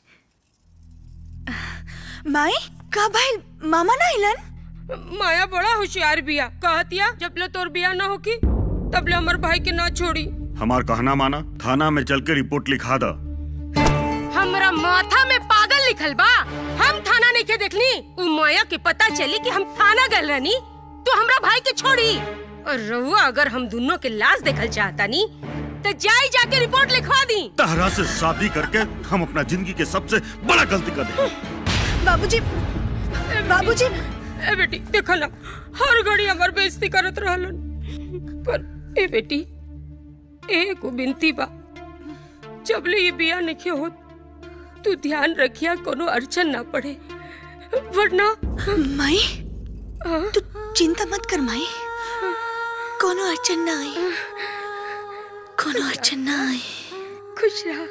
माई का भाई मामा ना हिलन? माया बड़ा होशियार बिया। कहतिया जब ले तोर बिया ना होकी तब ले हमार भाई के ना छोड़ी। हमार कहना माना, थाना में चल के रिपोर्ट लिखा दा। हमरा माथा में पागल लिखल बा। हम थाना नहीं के देखनी। उ माया के पता चली कि हम थाना गल रहनी तो हमरा भाई के छोड़ी। और रहुआ अगर हम दोनों के लाश देखल चाहता नी तो जाई जाके रिपोर्ट लिखवा दी। तहरा से शादी करके हम अपना जिंदगी के सबसे बड़ा गलती कर दे। बाबूजी, बाबूजी। ए बेटी देखो ना, हर घड़ी हमार बेइज्जती करत रहलन। पर ए बेटी, एको बिनती बा, जब ले ये बिया नहीं हो तू ध्यान रखिया कोनो अड़चन ना पड़े, वरना। माई तू चिंता मत कर माई, कोनो अड़चन ना आई, कोनो अड़चन ना आई। खुश रहा।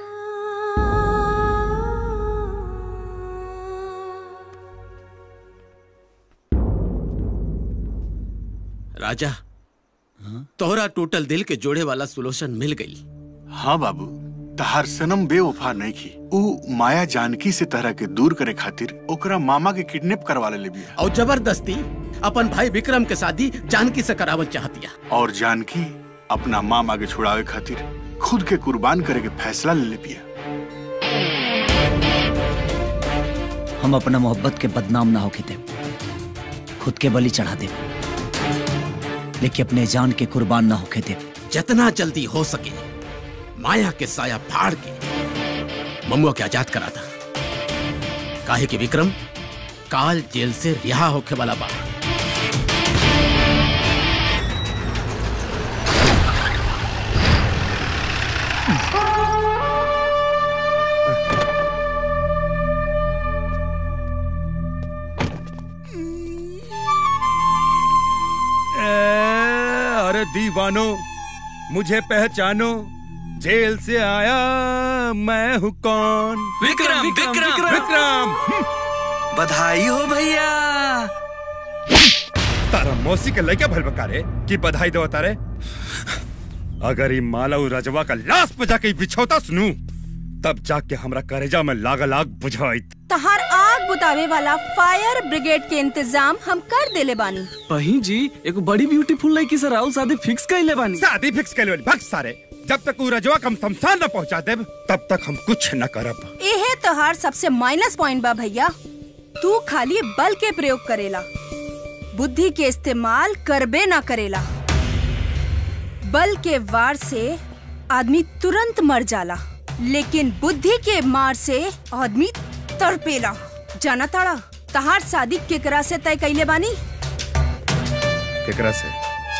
राजा, तोहरा टोटल दिल के जोड़े वाला सोल्यूशन मिल गई। हाँ बाबू, तहार सनम बेवफा नहीं की। ऊ माया जानकी से तरह के दूर करे खातिर ओकरा मामा के किडनैप करवा ले बिया और जबरदस्ती अपन भाई विक्रम के शादी जानकी से करावल चाहतिया। और जानकी अपना मामा के छुड़ावे खातिर खुद के कुर्बान करे के फैसला ले ले बिया। हम अपना मोहब्बत के बदनाम ना होके दे, खुद के बलि चढ़ा दे, लेकिन अपने जान के कुर्बान ना होके दे। जितना जल्दी हो सके माया के साया फाड़ के ममुआ के आजाद करा था। काहे कि विक्रम काल जेल से रिहा होके वाला बा। अरे दीवानो, मुझे पहचानो, जेल से आया मैं हूँ कौन? विक्रम विक्रम विक्रम, विक्रम। बधाई हो भैया। तारा मौसी के लड़का भल बकारे कि बधाई दो तारे। अगर ये माला रजवा का लाश पे जाके बिछौता सुनू तब जाके हमरा करेजा में लागल आग बुझाई। तहार आग बुतावे वाला फायर ब्रिगेड के इंतजाम हम कर देले बानी। वही जी, एक बड़ी ब्यूटीफुल लड़की से राहुल शादी फिक्स कर ले बानी। शादी फिक्स कर ले बानी। भग सारे जब तक उ रजवा कम शमशान न पहुंचा देब तब तक हम कुछ न करब। एहे तोहार सबसे माइनस पॉइंट बा भैया। तू खाली बल के प्रयोग करेला, बुद्धि के इस्तेमाल करबे ना करेला। बल के वार से आदमी तुरंत मर जाला, लेकिन बुद्धि के मार से आदमी तड़पेला। जाना ताड़ा तहार शादी केकरा से तय कइले बानी? केकरा से?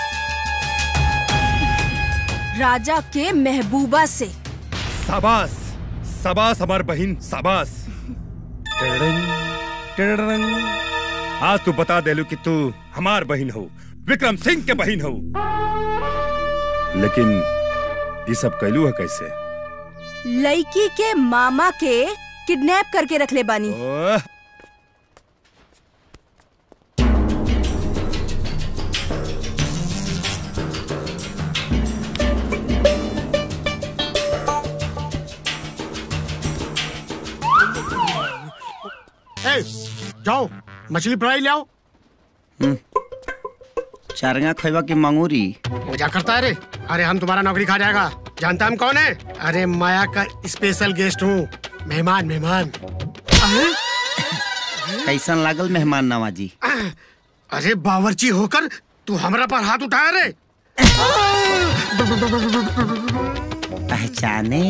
राजा के महबूबा से। शाबाश शाबाश हमार बहन शाबाश। टिड़िड़िंग, टिड़िड़िंग। आज तू बता देलू कि तू हमार बहन हो, विक्रम सिंह के बहन हो। लेकिन ये सब कैलू है कैसे? लड़की के मामा के किडनैप करके रख ले बानी। ए, जाओ मछली फ्राई ले आओ। चारंगा खैबा की मंगूरी। मजा करता है रे। अरे हम तुम्हारा नौकरी खा जाएगा। जानता हम कौन है? अरे माया का स्पेशल गेस्ट हूँ, मेहमान मेहमान। कैसन लागल मेहमान नवाजी? अरे बावर्ची होकर तू हमरा पर हाथ उठाया रे। पहचाने?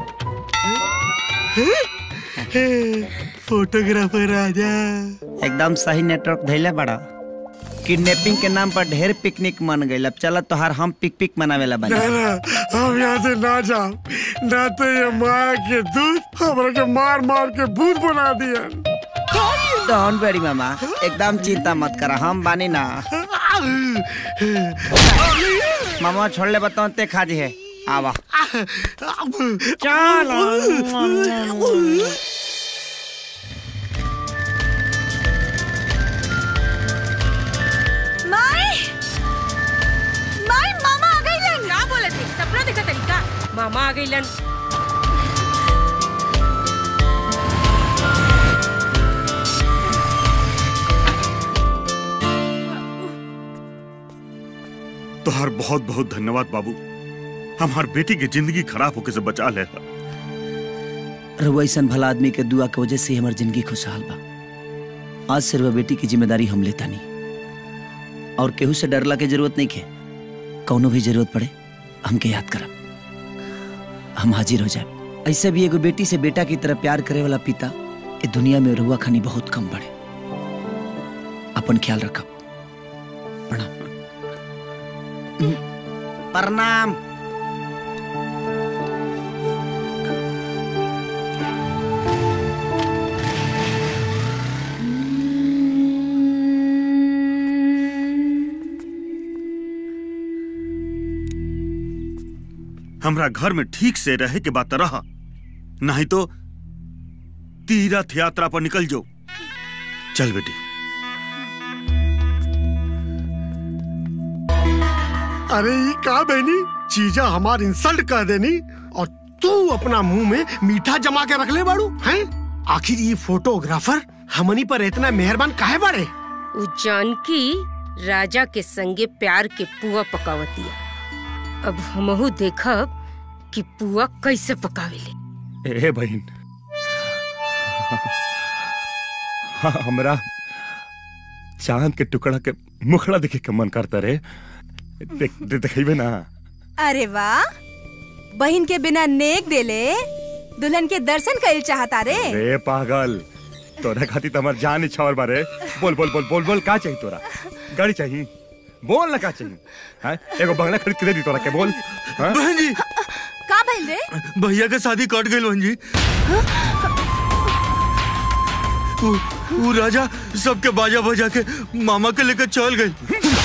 फोटोग्राफर राजा। एकदम सही नेटवर्क धैले बड़ा। किडनैपिंग के नाम पर ढेर पिकनिक मन गई। अब चला तोहार हम पिक पिक मनावेला बने। ना ना हम यहाँ से ना जाओ, ना तो ये माया के दूध हमरा के मार मार के भूत बना दिया। डोंट वेरी मामा, एकदम चिंता मत करा, हम बानी ना। मामा छोड़ ले बताओ ते खाजी है। आवा चलो। सपना देखा तरीका मामा आ गईलन। तोहर बहुत बहुत धन्यवाद बाबू, हमार बेटी की जिंदगी खराब होके से बचा ले। रहुआ ऐसा भला आदमी के दुआ के वजह से हमारी जिंदगी खुशहाल बा। आज से रहुआ बेटी की जिम्मेदारी हम लेता नहीं, और केहू से डरला के जरूरत नहीं के। कौनो भी जरूरत पड़े हमके याद करब, हम हाजिर हो जाए। ऐसे भी एगो बेटी से बेटा की तरह प्यार करे वाला पिता ए दुनिया में रहुआ खानी बहुत कम बड़े। अपन ख्याल रखब। प्रणाम। प्रणाम। हमरा घर में ठीक से रहे के बात रहा, नहीं तो तीर्थ यात्रा पर निकल जाओ। चल बेटी। अरे ये का बहनी, चीजा हमार इंसल्ट कर देनी और तू अपना मुंह में मीठा जमा के रख ले बाड़ू हैं? आखिर ये फोटोग्राफर हमनी पर इतना मेहरबान काहे बाड़े? उ जानकी राजा के संगे प्यार के पुआ पकावतिया। अब हमहू देखब कि पुआ कैसे पकावेले। ए बहन, हमरा चांद के टुकड़ा के मुखड़ा देखे के मन करता रे। देख दे देखइबे ना। अरे वाह, बहन के बिना नेक देले दुल्हन के दर्शन कइल चाहता रे। रे पागल, तोरा खातिर त हमर जान इच्छावर बारे। बोल बोल बोल बोल बोल का चाहिए तोरा? गाड़ी चाहिए? बोल ना का चाहिए? हैं? एगो बंगला खरीद के दे दी तोरा के। बोल। बहन जी का भइल रे? भैया के शादी कट गइल बहन जी। वो, वो राजा सबके बाजा बजा के मामा के लेकर चल गए।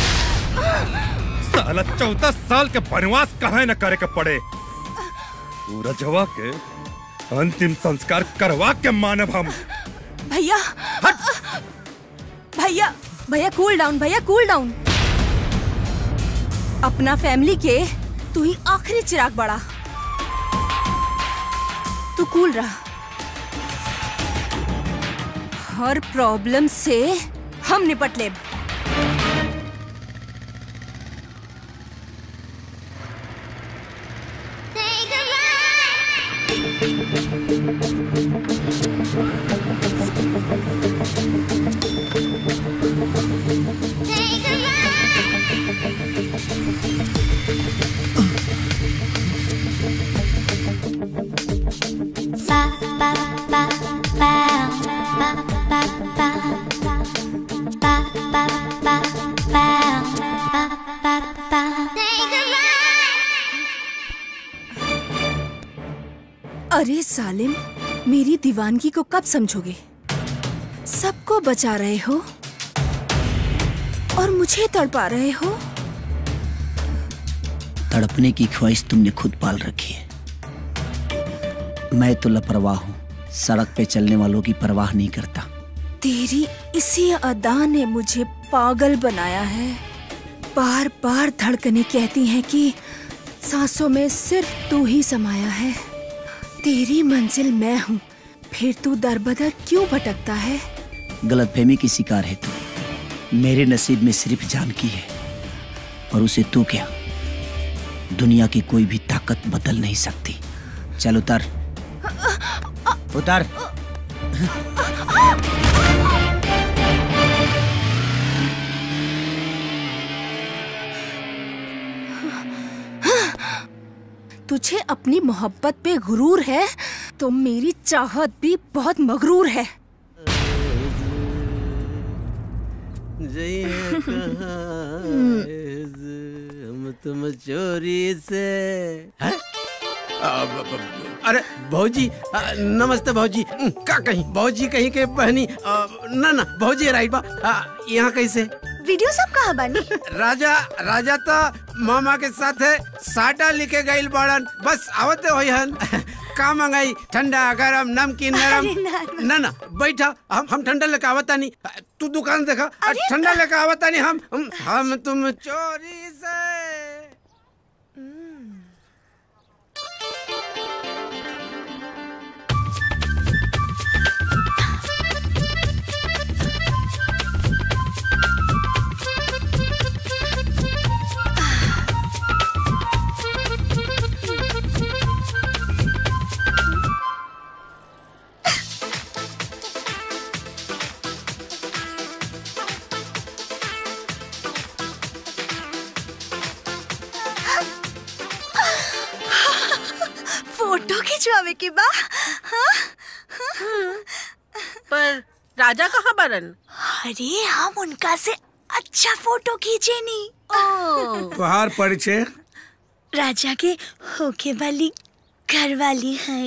साला चौदह साल के वनवास कहे न करे के पड़े। पूरा जवा के अंतिम संस्कार करवा के मानव हम। भैया भैया भैया कूल डाउन, भैया कूल डाउन। अपना फैमिली के तू ही आखिरी चिराग बड़ा। तू कूल रहा। हर प्रॉब्लम से हम निपट ले। अरे सालिम, मेरी दीवानगी को कब समझोगे? सबको बचा रहे हो और मुझे तड़पा रहे हो। तड़पने की ख्वाहिश तुमने खुद पाल रखी है। मैं तो लापरवाह हूँ, सड़क पे चलने वालों की परवाह नहीं करता। तेरी इसी अदा ने मुझे पागल बनाया है। बार बार धड़कनें कहती हैं कि सांसों में सिर्फ तू ही समाया है। तेरी मंजिल मैं हूँ, फिर तू दरबदर क्यों भटकता है? गलतफहमी की शिकार है तू। मेरे नसीब में सिर्फ जानकी है और उसे तू क्या, दुनिया की कोई भी ताकत बदल नहीं सकती। चल उतर, उतर। तुझे अपनी मोहब्बत पे गुरूर है तो मेरी चाहत भी बहुत मगरूर है। हम तुम चोरी से है? अरे भौजी, नमस्ते भौजी। का कहीं भौजी कहीं के बहनी? ना ना भौजी राइट बा। यहाँ कैसे वीडियो सब कहाँ बानी? राजा राजा तो मामा के साथ है, साटा लिखे गईल बाड़न, बस आवते होई हन। का मंगाई? ठंडा गरम नमकीन नरम? ना ना बैठा, हम हम ठंडा लेके आवता नहीं। तू दुकान देखा, ठंडा लेके आवता नहीं। हम हम, हम तुम चोरी से। फोटो खिंचवावे के बा? हाँ? हाँ? पर राजा कहाँ बरन? अरे हम उनका से अच्छा फोटो खींचे नी। तुहार परिचय? राजा के होके वाली घर वाली है।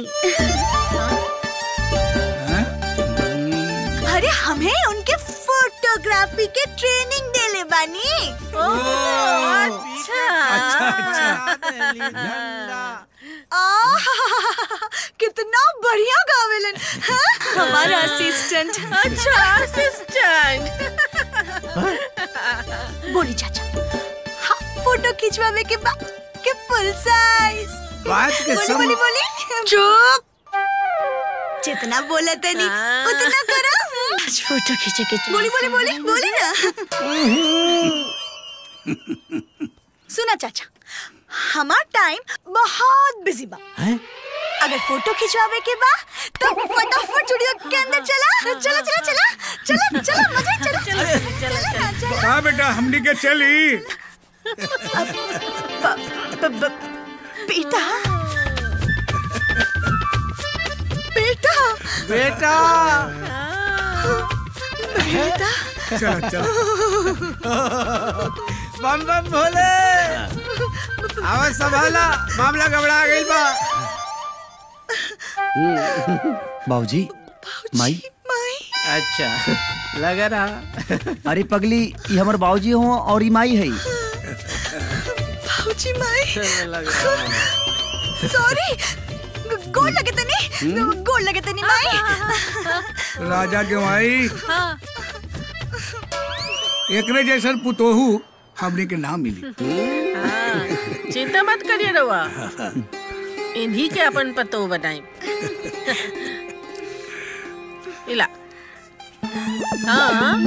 अरे हमें उनके फोटोग्राफी के ट्रेनिंग देले बानी। अच्छा अच्छा कितना बढ़िया गावेलन। हाँ? हमारा असिस्टेंट। अच्छा असिस्टेंट। बोली चाचा, हाँ फोटो खिंचवावे के बाद के फुल साइज। बात के बोली सम... बोली बोली। चुप। जितना बोला था नहीं उतना करो। फोटो खींचे के बोली बोली बोली बोली ना। सुना चाचा, हमारा टाइम बहुत बिजी बा। अगर फोटो खिंचवावे के बा तो फटाफट स्टूडियो के अंदर चला चला चला चला चला चला मजा चला चला चला। हाँ बेटा, हमनी के चली। बेटा बेटा बेटा बेटा चला चला। बम बम भोले, आवाज संभाला, मामला गबड़ा गई बा। बाबूजी, माई। अच्छा लगा रहा। अरे पगली, ये हमारे बाबूजी हो और ये माई है। बाबूजी माई। सॉरी, गोड़ लगे तनी, गोड़ लगे तनी माई। राजा के माई एकरे जैसन पुतोहू हमने के नाम मिली। चिंता मत करिए रवा, इन्हीं के अपन पतो बनाए। इला हाँ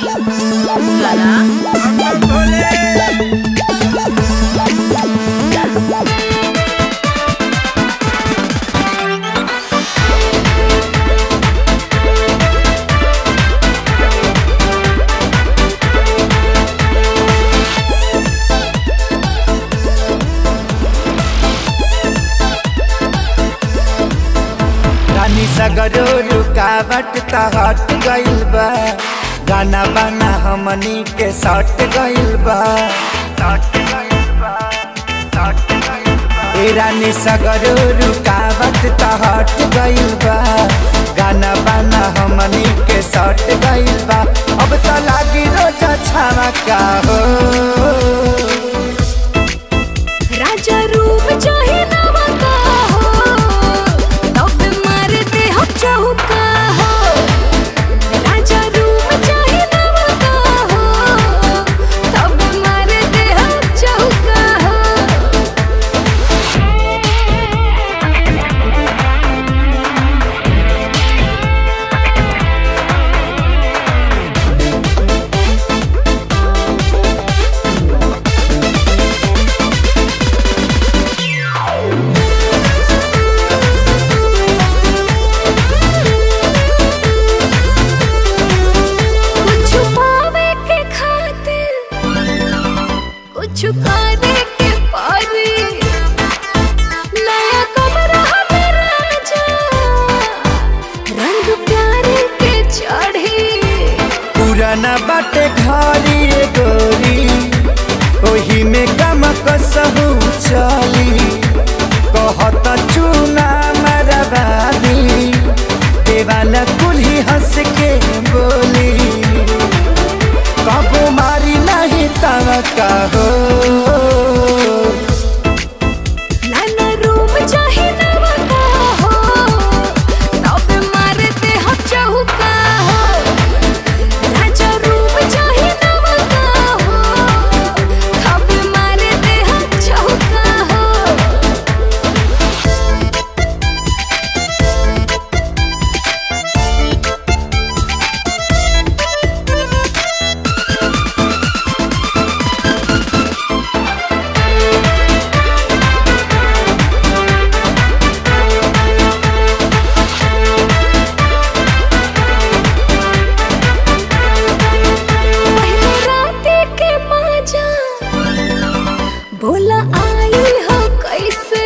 सगरो रुकावट त हट गइल बा, गाना बाना हमनी के सट गइल बा, सट गइल बा, सट गइल बा। ए रानी सगरो रुकावट त हट गइल बा गाना बाना हमनी के सट गइल बा अब त लागी रोज छावा का हो राजा रूप चाहे नवा का हो तब मार दे हम चौका हो राजा रूप चाहे नवा का हो तब मार दे हम चौका हो छुपाने के पारी नया कमरा में राजा रंग प्यारे के चढ़ी पुराना बाटे घरी रे गोरी ओही में गम कसहु चली कहत चूना मरवादी देवाला कुल्ही हंस के बोली कबो मारी नहीं तव का हो नाना रूप चाहे नवा का हो तब मार दे हम चौका हो राजा रूप चाहे नवा का हो तब मार दे हम चौका हो पहले राते के माजा बोला आई हो कैसे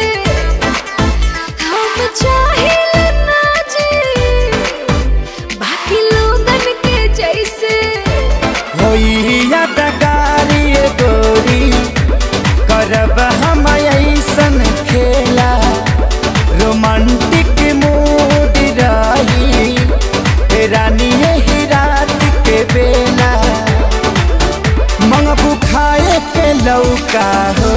हम चाहे ना जी बाकी लोगन के जैसे होई यादगारी रे गोरी करब हम ऐसन खेला रोमांटिक मूड रही ए रानी यही रात के बेला मंगबू खाए के लौका हो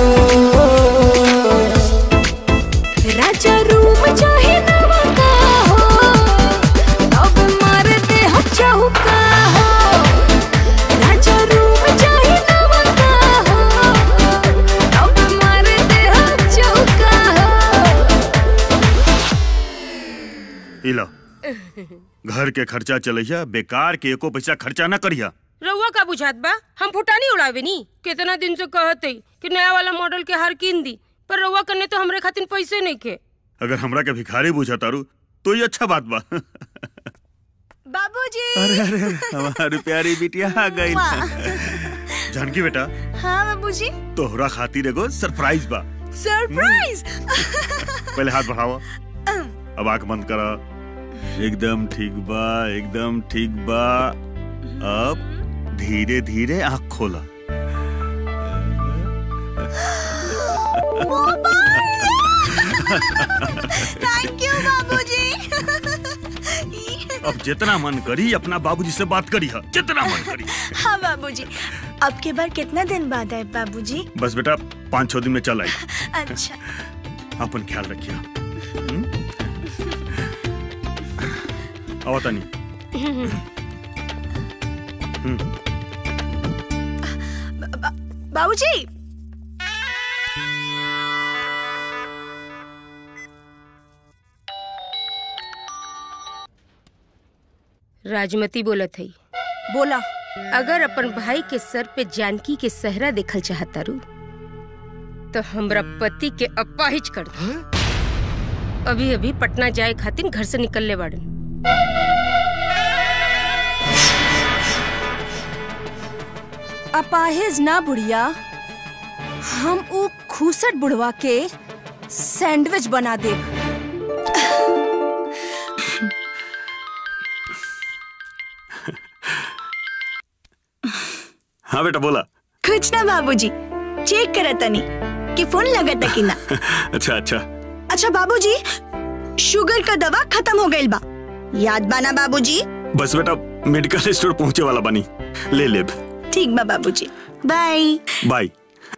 राजा रूप चाहे नवा का हो तब मार दे हम चौका हो राजा रूप चाहे नवा का हो तब मार दे हम चौका हो इला घर के खर्चा चलैया बेकार के एको पैसा खर्चा न करिया रउआ का बुझात बा हम फुटानी उड़ावे नी कितना दिन से कहते कि नया वाला मॉडल के हार कीन दी पर रउआ करने तो हमरे खातिर पैसे नहीं के अगर हमरा के भिखारी बुझा तारू तो ये अच्छा बात बा बाबूजी अरे अरे हमारी प्यारी बिटिया आ गई जानकी बेटा हाँ बाबूजी तोहरा खातिर एगो सरप्राइज बा सरप्राइज पहले हाथ बढ़ाओ अब आंख बंद करा एकदम ठीक बा एकदम ठीक बा अब धीरे धीरे आंख खोला थैंक यू बाबूजी अब जितना मन करी अपना बाबूजी से बात करी है जितना मन करी हाँ बाबूजी अब के बार कितना दिन बाद आए बाबूजी बस बेटा पाँच छह दिन में चल आई अच्छा अपन ख्याल रखिए आओ तनी बाबूजी राजमती बोलत है बोला अगर अपन भाई के सर पे जानकी के सहरा देखल चाहता रू तो हमरा पति के अपाहिज कर दे अभी अभी पटना जाए खातिर घर से निकलने बाड़न अपाहिज ना बुढ़िया हम वो खूसट बुढ़वा के सैंडविच बना दे हाँ बेटा बोला कुछ ना बाबूजी चेक करा तनी के फोन लगता कि ना। अच्छा अच्छा अच्छा बाबूजी, शुगर का दवा खत्म हो गई बा, याद बाना बाबूजी? बस बेटा मेडिकल स्टोर पहुंचे वाला बनी, ले ले। ठीक बा बाबूजी, बाय बाय।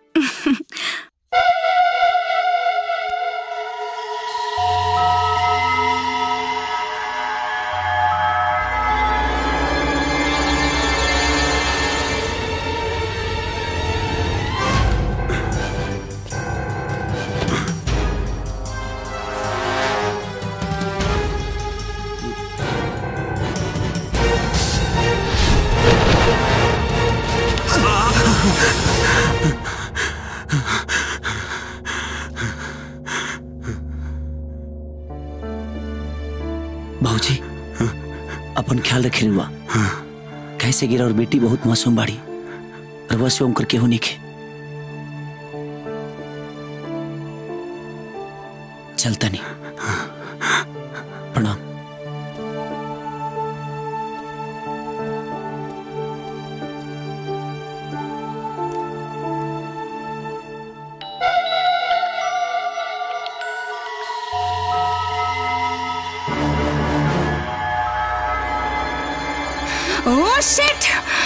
बाबूजी अपन ख्याल रखे रुआ। कैसे गिरा और बेटी बहुत मासूम बाड़ी, रवा से करके होने के चलता नहीं। प्रणाम। Oh shit!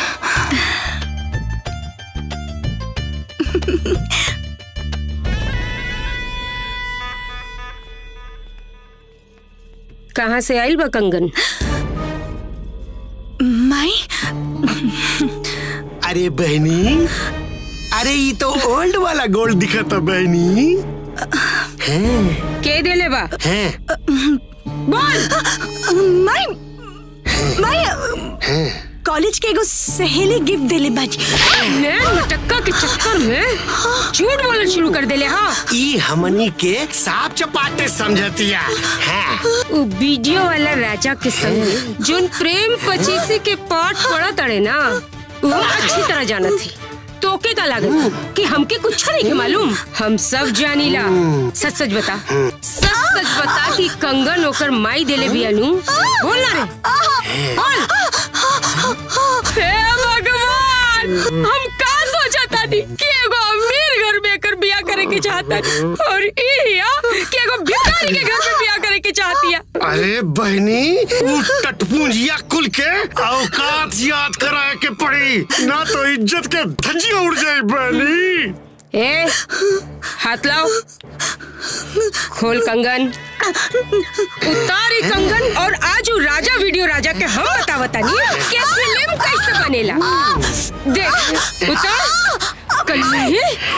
कहाँ से आइल बा कंगन? माई? अरे बहनी, अरे ये तो ओल्ड वाला गोल्ड दिखा था बहनी। के देले बा? बोल। माई माई कॉलेज के एगो सहेली गिफ्ट देले बाजी। मैं मटक्का के चक्कर में झूठ बोलना शुरू कर देले। हाँ, ई हमनी के साफ चपाटे समझतिया है। वो वीडियो वाला राजा के संग जोन प्रेम पचीसी के पाठ पढ़ा तड़े ना, वो अच्छी तरह जाना थी। तोके का लागत कि हमके कुछ नहीं के मालूम? हम सब जानीला। सच सच बता, सच सच बता कि कंगन ओकर माई देले बियानू। बोल ना रे, बोल। हे भगवान, हम का सोचा था कि एगो अमीर घर में एकर बियाह करे के चाहता और इया कि एगो भिखारी के घर में बियाह करे के चाहती है। अरे बहनी, टटपुंजिया कुल के औकात याद कराए के पड़ी, ना तो इज्जत के धज्जियां उड़ जाए बहनी। ए, हाथ लाओ, खोल कंगन, उतारी कंगन और आजू राजा वीडियो राजा के हम बतावता नहीं कि फिल्म कैसे बनेला। देख, उतार कल्ली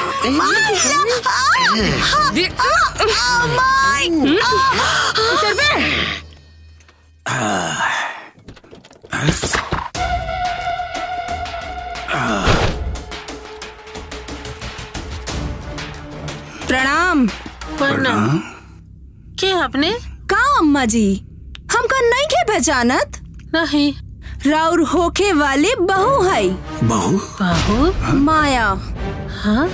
उतर बे। प्रणाम। प्रणाम। के अपने का अम्मा जी, हमका नहीं के पहचानत? नहीं। राउर होके वाली बहू है। बहू? बहू? माया। हाँ?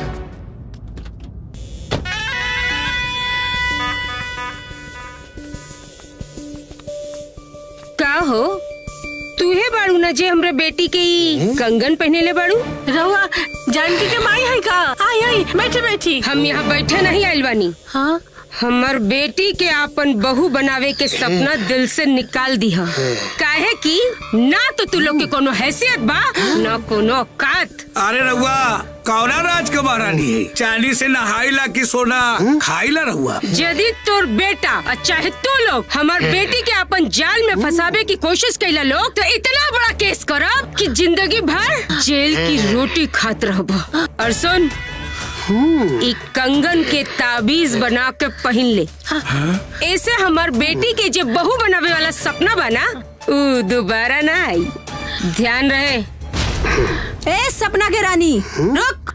का हो, तूहे बाड़ू ना जे हमरे बेटी के ई कंगन पहने ले बाड़ू? रहुआ जानकी के माई है का? आई आई बैठी बैठी। हम यहाँ बैठे नहीं आइल बानी। हाँ? हमर बेटी के अपन बहू बनावे के सपना दिल से निकाल दी है। काहे कि ना तो तू लोग के कोनो हैसियत बा, ना कोनो औकात। अरे रहुआ कौना राज के महारानी है? चांदी से नहाइला की सोना खाइला रहुआ? यदि तोर बेटा और चाहे तू लोग हमार बेटी के अपन जाल में फंसावे की कोशिश कैला लोग, तो इतना बड़ा केस करब कि जिंदगी भर जेल की रोटी खात रहब। और सुन, एक कंगन के ताबीज बना के पहन ले, ऐसे हमार बेटी के जो बहू बनावे वाला सपना बना वो दोबारा ना आई। ध्यान रहे। ए सपना के रानी, रुक।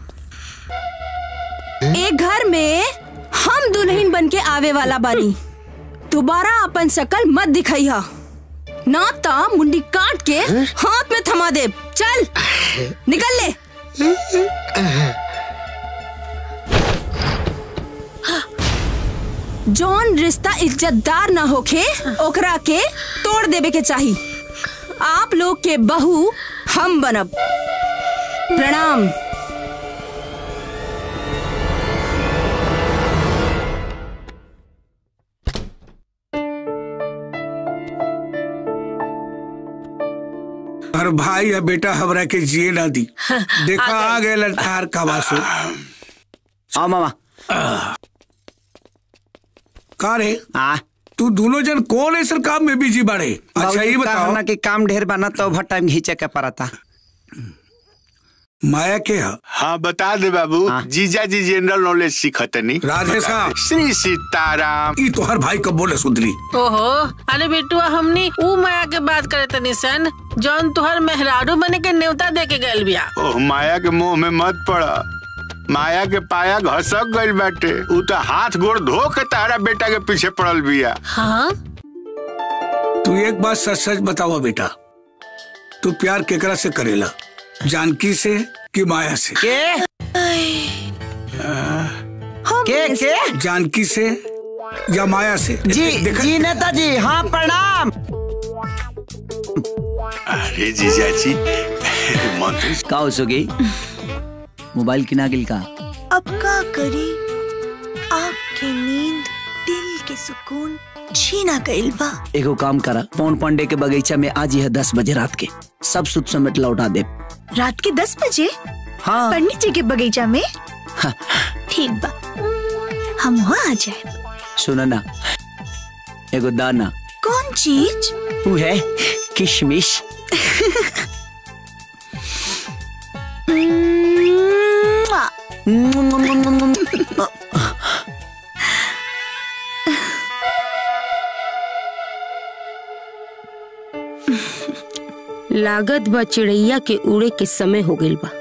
एक घर में हम दुल्हन बन के आवे वाला बानी, दोबारा अपन शकल मत दिखाई हा, ना ता मुंडी काट के हाथ में थमा दे। चल निकल ले। जौन रिश्ता इज्जतदार ना होखे ओकरा के तोड़ देवे के चाही। आप लोग के बहू हम बनब। प्रणाम। तोहर भाई या बेटा हमरा के जिए ना दी। देखा आ गए ललकार का वासु। आओ मामा। का रे तू दोनों जन कौन ऐसा काम में बिजी बाड़े? अच्छा ये बताओ ना कि काम ढेर बना तो ओवर टाइम घींचे के पड़ता। माया के है? हाँ बता दे बाबू। जीजा जी जनरल नॉलेज सीखतनी। राधे साहब। श्री सीताराम। ई तो हर भाई कब बोले सुधरी। ओहो अरे बेटुआ हमनी ऊ माया के बात करे तनी सन जौन तुहर मेहरारू बने के न्योता दे के गैल बिया। ओह माया के मुंह में मत पड़ा। माया के पाया घसक गइल बाटे। ऊ तो हाथ गोड़ धो के तारा बेटा के पीछे पड़ल बिया। हाँ तू एक बात सच सच बतावा बेटा, तू प्यार केकरा से करेला? जानकी से कि माया से? के? के के? जानकी से या माया से? जी जी नेताजी। हाँ प्रणाम। अरे जीजा जी मंत्री का हो सोगी? मोबाइल किना गिल का? अब का करी? आँख की नींद दिल के सुकून छीना गइल बा। एगो काम करा, पवन पांडे के बगीचा में आज यह दस बजे रात के सब सुत समेट लौटा दे। रात के दस बजे? हाँ। पंडित जी के बगीचा में? हाँ। ठीक बा, हम वहाँ आ जाए। सुनो ना, एगो दाना। कौन चीज? वो है किशमिश। लागत बा चिड़ैया के उड़े के समय हो गइल बा।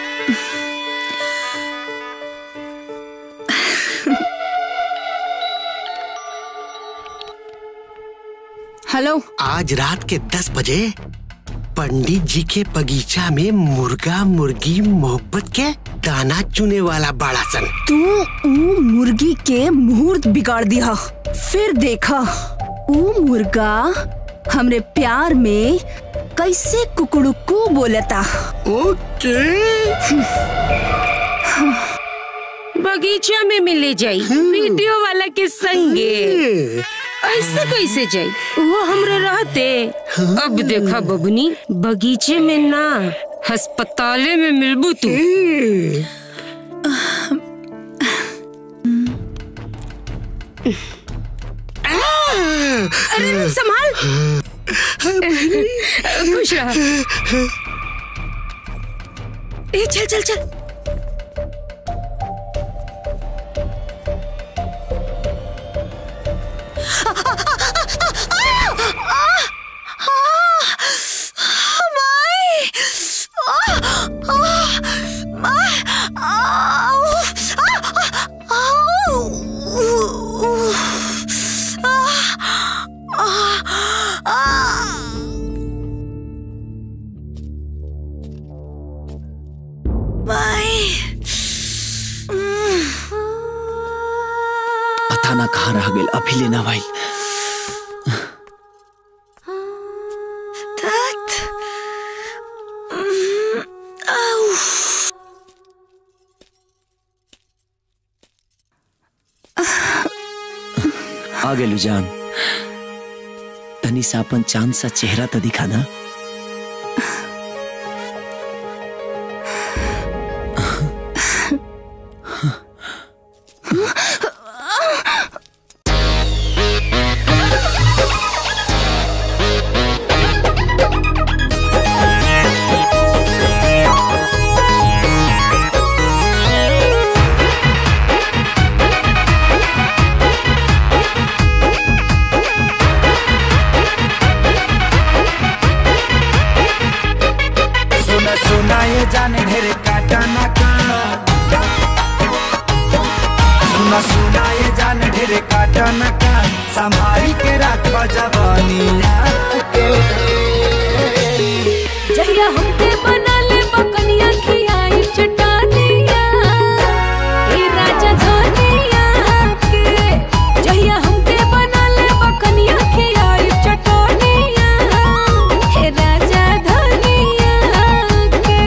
हेलो। आज रात के दस बजे पंडित जी के बगीचा में मुर्गा मुर्गी मोहब्बत के दाना चुने वाला बड़ा सन। तू ऊ मुर्गी के मुहूर्त बिगाड़ दिया। फिर देखा ऊ मुर्गा हमरे प्यार में कैसे कुकुड़ुकू बोलता। ओके। बगीचा में मिले जाई वीडियो वाला के संगे। ऐसा कैसे जाई? वो हमरे रहते। अब देखा बबनी, बगीचे में ना अस्पताले में मिलबू तू। अरे संभाल। खुश रहा। ए चल चल चल। पता ना कहाँ रह गए अभी लेना भाई। आ गेलू जान, तनी सा अपन चांद सा चेहरा तो दिखा ना। जाने ढेरे काटा ना का सुना सुना ये जाने ढेरे काटा ना का संभाली के राख जवानी के जहिया हमके बना ले बकनिया खियाई चटानिया ए राजा धनिया के। जहिया हमके बना ले बकनिया खियाई चटानिया ए राजा धनिया के।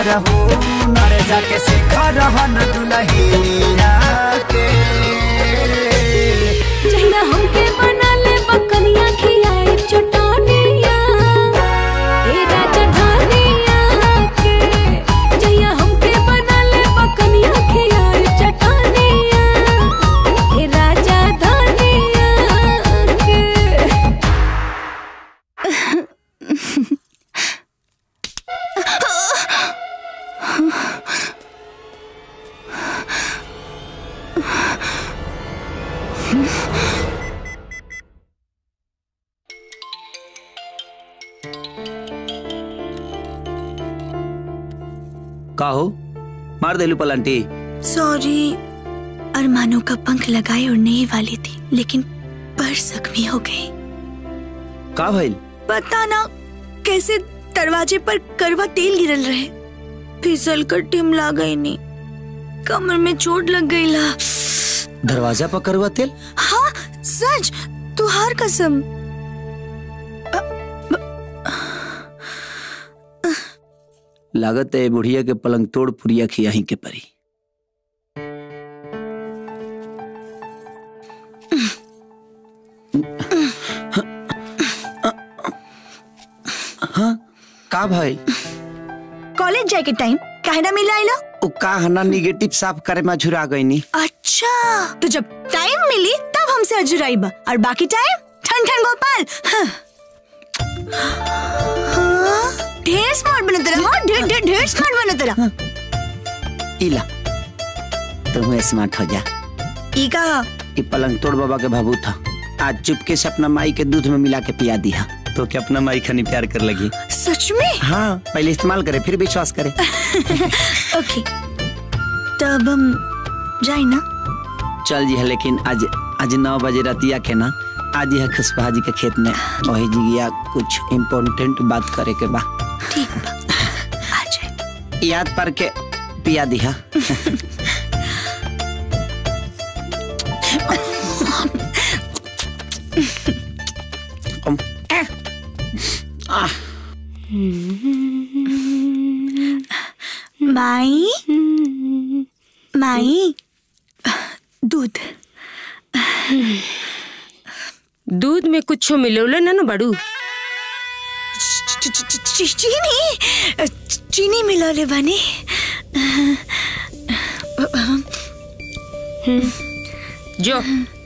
हमार हुनर जाके सीखा रहन दुल्हनिया के। जहिया हमके बना ले बकनिया खियाए चटानिया ए राजधानिया के। जहिया हमके बना ले बकनिया खियाए चटानिया ए राजधानिया के। का हो मार देलू पलंटी? सॉरी, अरमानों का पंख लगाए उड़ने ही वाली थी, लेकिन पर जख्मी हो गई। का भइल? पता ना कैसे दरवाजे पर करवा तेल गिरल रहे, फिसल कर टिमला गई नी, कमर में चोट लग गई ला। दरवाजा पर करवा तेल? हाँ सच, तुहार कसम। लागत है बुढ़िया के पलंग तोड़ पुरिया खियाही के परी। हाँ का भाई? कॉलेज जाए के टाइम काहे ना मिला आइला? उ का हना निगेटिव साफ करे में झुरा गई नी। अच्छा, तो जब टाइम मिली तब हमसे अजुराइबा, और बाकी टाइम ठन ठन गोपाल। हाँ। हाँ? ढेर स्मार्ट बने तेरा। हाँ ढेर ढेर ढेर स्मार्ट बने तेरा। हाँ। इला तुम स्मार्ट हो जा। ई का? ई पलंग तोड़ बाबा के भाबू था, आज चुपके से अपना माई के दूध में मिला के पिया दिया, तो क्या अपना माई खानी प्यार कर लगी? सच में? हाँ, पहले इस्तेमाल करे फिर विश्वास करे। ओके, तब हम जाए ना? चल जी है, लेकिन आज आज नौ बजे रातिया के ना आज यह खुशबहा जी के खेत में वही जिगिया कुछ इम्पोर्टेंट बात करे के बा। ठीक बा, आ जाए। याद पर के पिया दिया। माई माई दूध दूध में कुछ मिलोला ना ना बड़ू? चीनी चीनी मिला ले बने। जो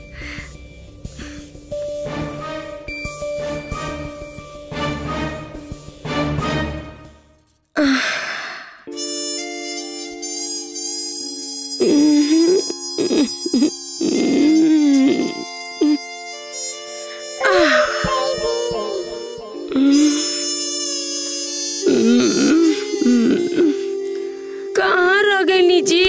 कहाँ रह गई नीची?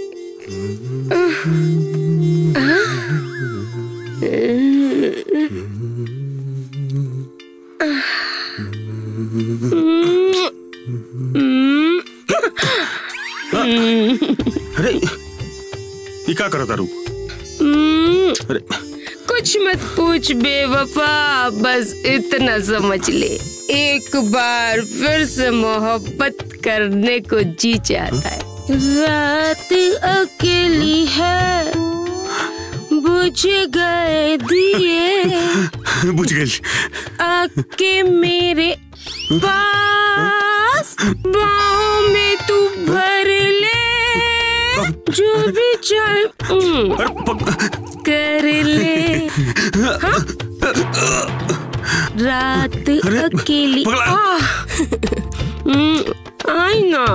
अरे ये क्या करा तारू? अरे कुछ मत पूछ बेवफा, बस इतना समझ ले, एक बार फिर से मोहब्बत करने को जी चाहता है। रात अकेली है, बुझ गए दिए, बुझ गई। आके मेरे पास बाहों में तू भर ले, जो भी चाहे कर ले। हाँ? रात अकेली आई ना।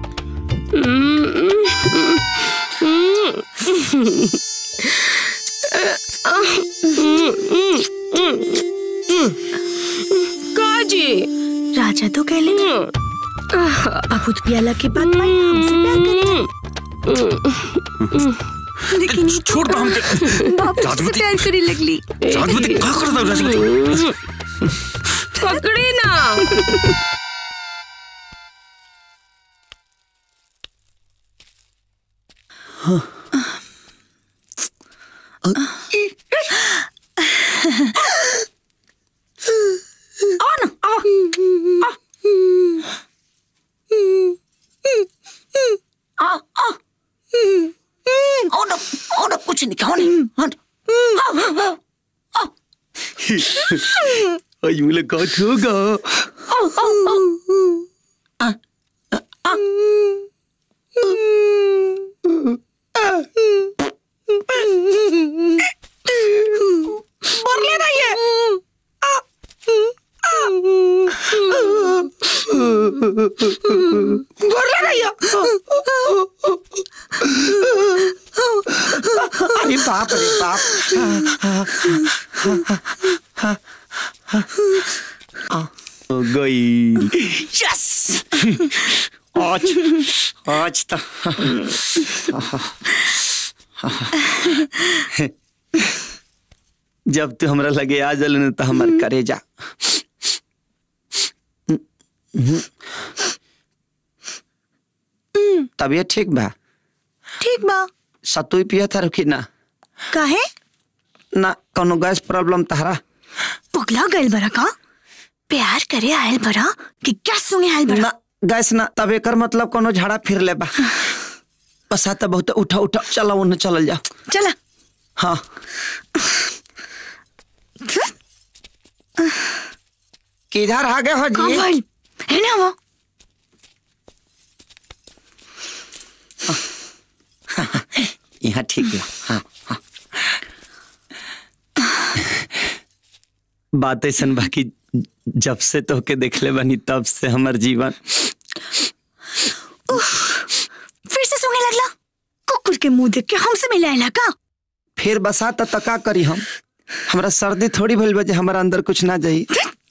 काजी राजा तो कह ले अबूत पियाला के बाद भाई हमसे प्यार करे, लेकिन छोड़ दो हमके। बापू से प्यार करी लगली। राजमती क्या कर रहा है? राजमती पकड़ी ना। हाँ। से निकाल हट आज मुलाकात होगा। बोले ना ये बोले ना ये अरे बाप रे बाप गई। यस आज आज तो जब तू हमरा लगे आ जलन तो हमार करेजा तबियत ठीक बा? ठीक बा। सतुई पिया था रुकी ना? काहे? ना कोनो गैस प्रॉब्लम तहरा? पगला गैल बरा का? प्यार करे आयल बरा कि क्या सुने आयल बरा? ना गैस ना, तब एकर मतलब कोनो झाड़ा फिर ले बा। बस आता बहुत उठा उठा चला उन्हें चलल जा। चला। हाँ। किधर आ गए हो जी? कहाँ भाई? है ना वो? यहाँ ठीक है। हाँ हाँ। बात ऐसा बाकी जब से तो के देखले बनी तब से हमार जीवन फिर से सुने लगला? कुकुर के मुंह देख के हमसे मिलाएला का? फिर बसाता तका करी हम। हमरा सर्दी थोड़ी भइल बजे हमारा अंदर कुछ ना जाई।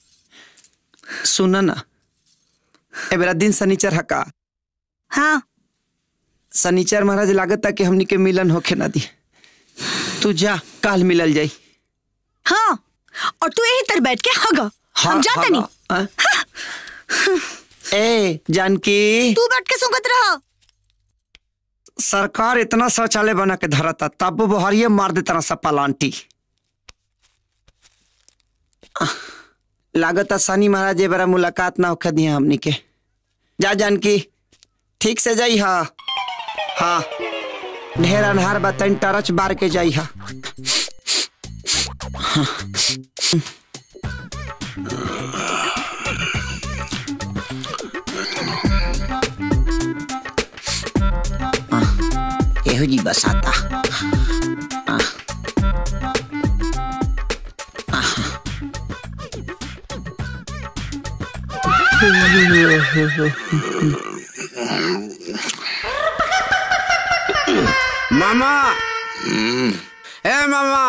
सुना ना, ए बेरा दिन सनीचर हका। हाँ। सनीचर महाराज लागत कि हमनी के मिलन होके ना दी। तू जा, काल मिलल जाई। हाँ, और तू यही तर बैठ के हगा। हाँ, हम जाते नहीं। हाँ। ए जानकी, तू बैठ के सुगत रहा। सरकार इतना शौचालय बना के धरता तब बहरिये मार दे तरह सा पलांटी। लागत शनि महाराज बड़ा मुलाकात ना होके दिया हमनी के। जा जानकी, ठीक से जाई। हा हाँ, ढेर अनहार बतन टरच बार के जाई। हा एहो जी बसाता। मामा, ए मामा,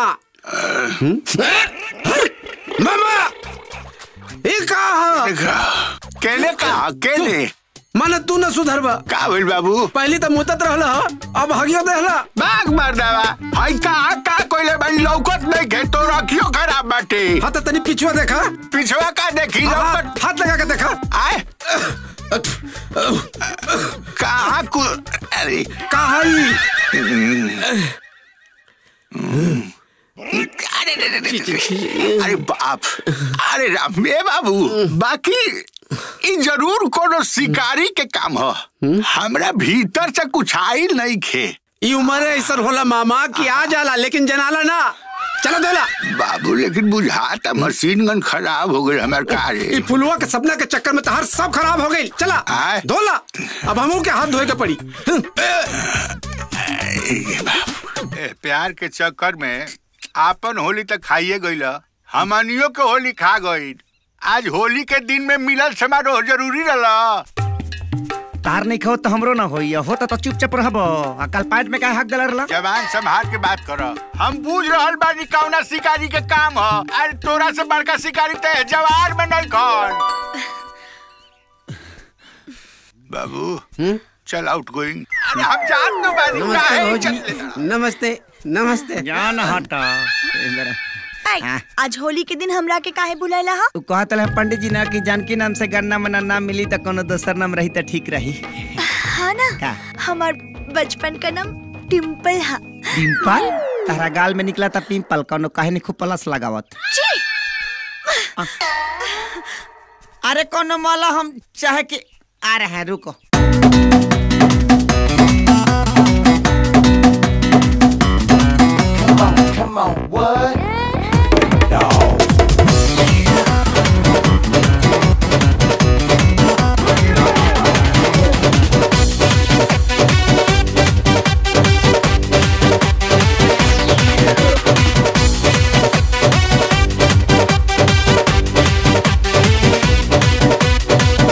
मामा, ये कहा? केले का केले माने तू न सुधरबा का भइल बाबू? पहले तो मुतत रहला, अब हगियो देहला। बाग मार देवा। हाय का का कोइले बड़ी लौकत नहीं के तो रखियो खराब बाटे। हां तो तनी पिछवा देखा। पिछवा का देखी लौकत? हाथ लगा के देखा। आए कहाँ को? अरे कहाँ ही? अरे बाप, अरे राम ए बाबू, बाकी ई जरूर कोनो शिकारी के काम हो। हमरा भीतर से कुछ आई नहीं खे। ई उम्र ऐसा होला मामा कि आ जाला लेकिन जनाला ना। चलो दोला बाबू, लेकिन बुझाता मशीन गन खराब हो गई हमार कार। ई फुलवा के सपना के चक्कर में तहार सब खराब हो गई। चला धोला, अब हमू के हाथ धोए के पड़ी। ए, प्यार के चक्कर में आपन होली तक खाइए गईल, हमनियों के होली खा गई। आज होली के दिन में मिलल समारोह जरूरी रहा। तार नहीं खाओ तो हमरो ना होई, होता तो चुपचाप रहबो। अकल पाइट में काय हक दलर ला? जवान संभाल के बात करो। हम बूझ रहल बानी कौना शिकारी के काम हो। अरे तोरा से बड़का शिकारी ते जवार में नहीं कौन। बाबू चल आउट गोइंग। अरे हम जान तो बानी। नमस्ते नमस्ते नमस्ते। जान हटा। आज होली के दिन हमरा के काहे बुलाइला हा? तू कहत है पंडित जी ना कि जानकी नाम से गन्ना मना नाम मिली तो कोनो दोसर नाम रही तो ठीक रही। हाँ ना, हमार बचपन का नाम टिम्पल हा। टिम्पल? तारा गाल में निकला था पिंपल, कोनो काहे नहीं खूब प्लस लगावत? अरे कोनो माला हम चाहे कि आ रहे हैं, रुको।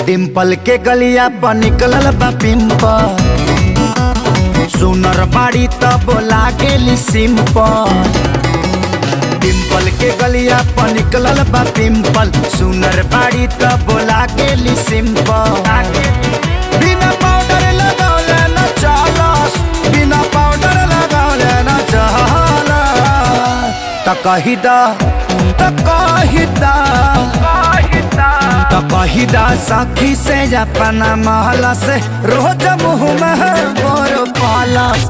डिम्पल के गलिया पर निकलल बा पिंपल, सुनर बाड़ी त बोला गेली सिंपल। डिम्पल के गलिया पर निकलल बा पिंपल, सुनर बाड़ी त बोला गेली सिंपल। बिना पाउडर लगौले न चलस, बिना पाउडर लगौले न चलस। त कही दा त कही दा त कही दा सखी से अपना महला से रोज मुँह में बोर पालस।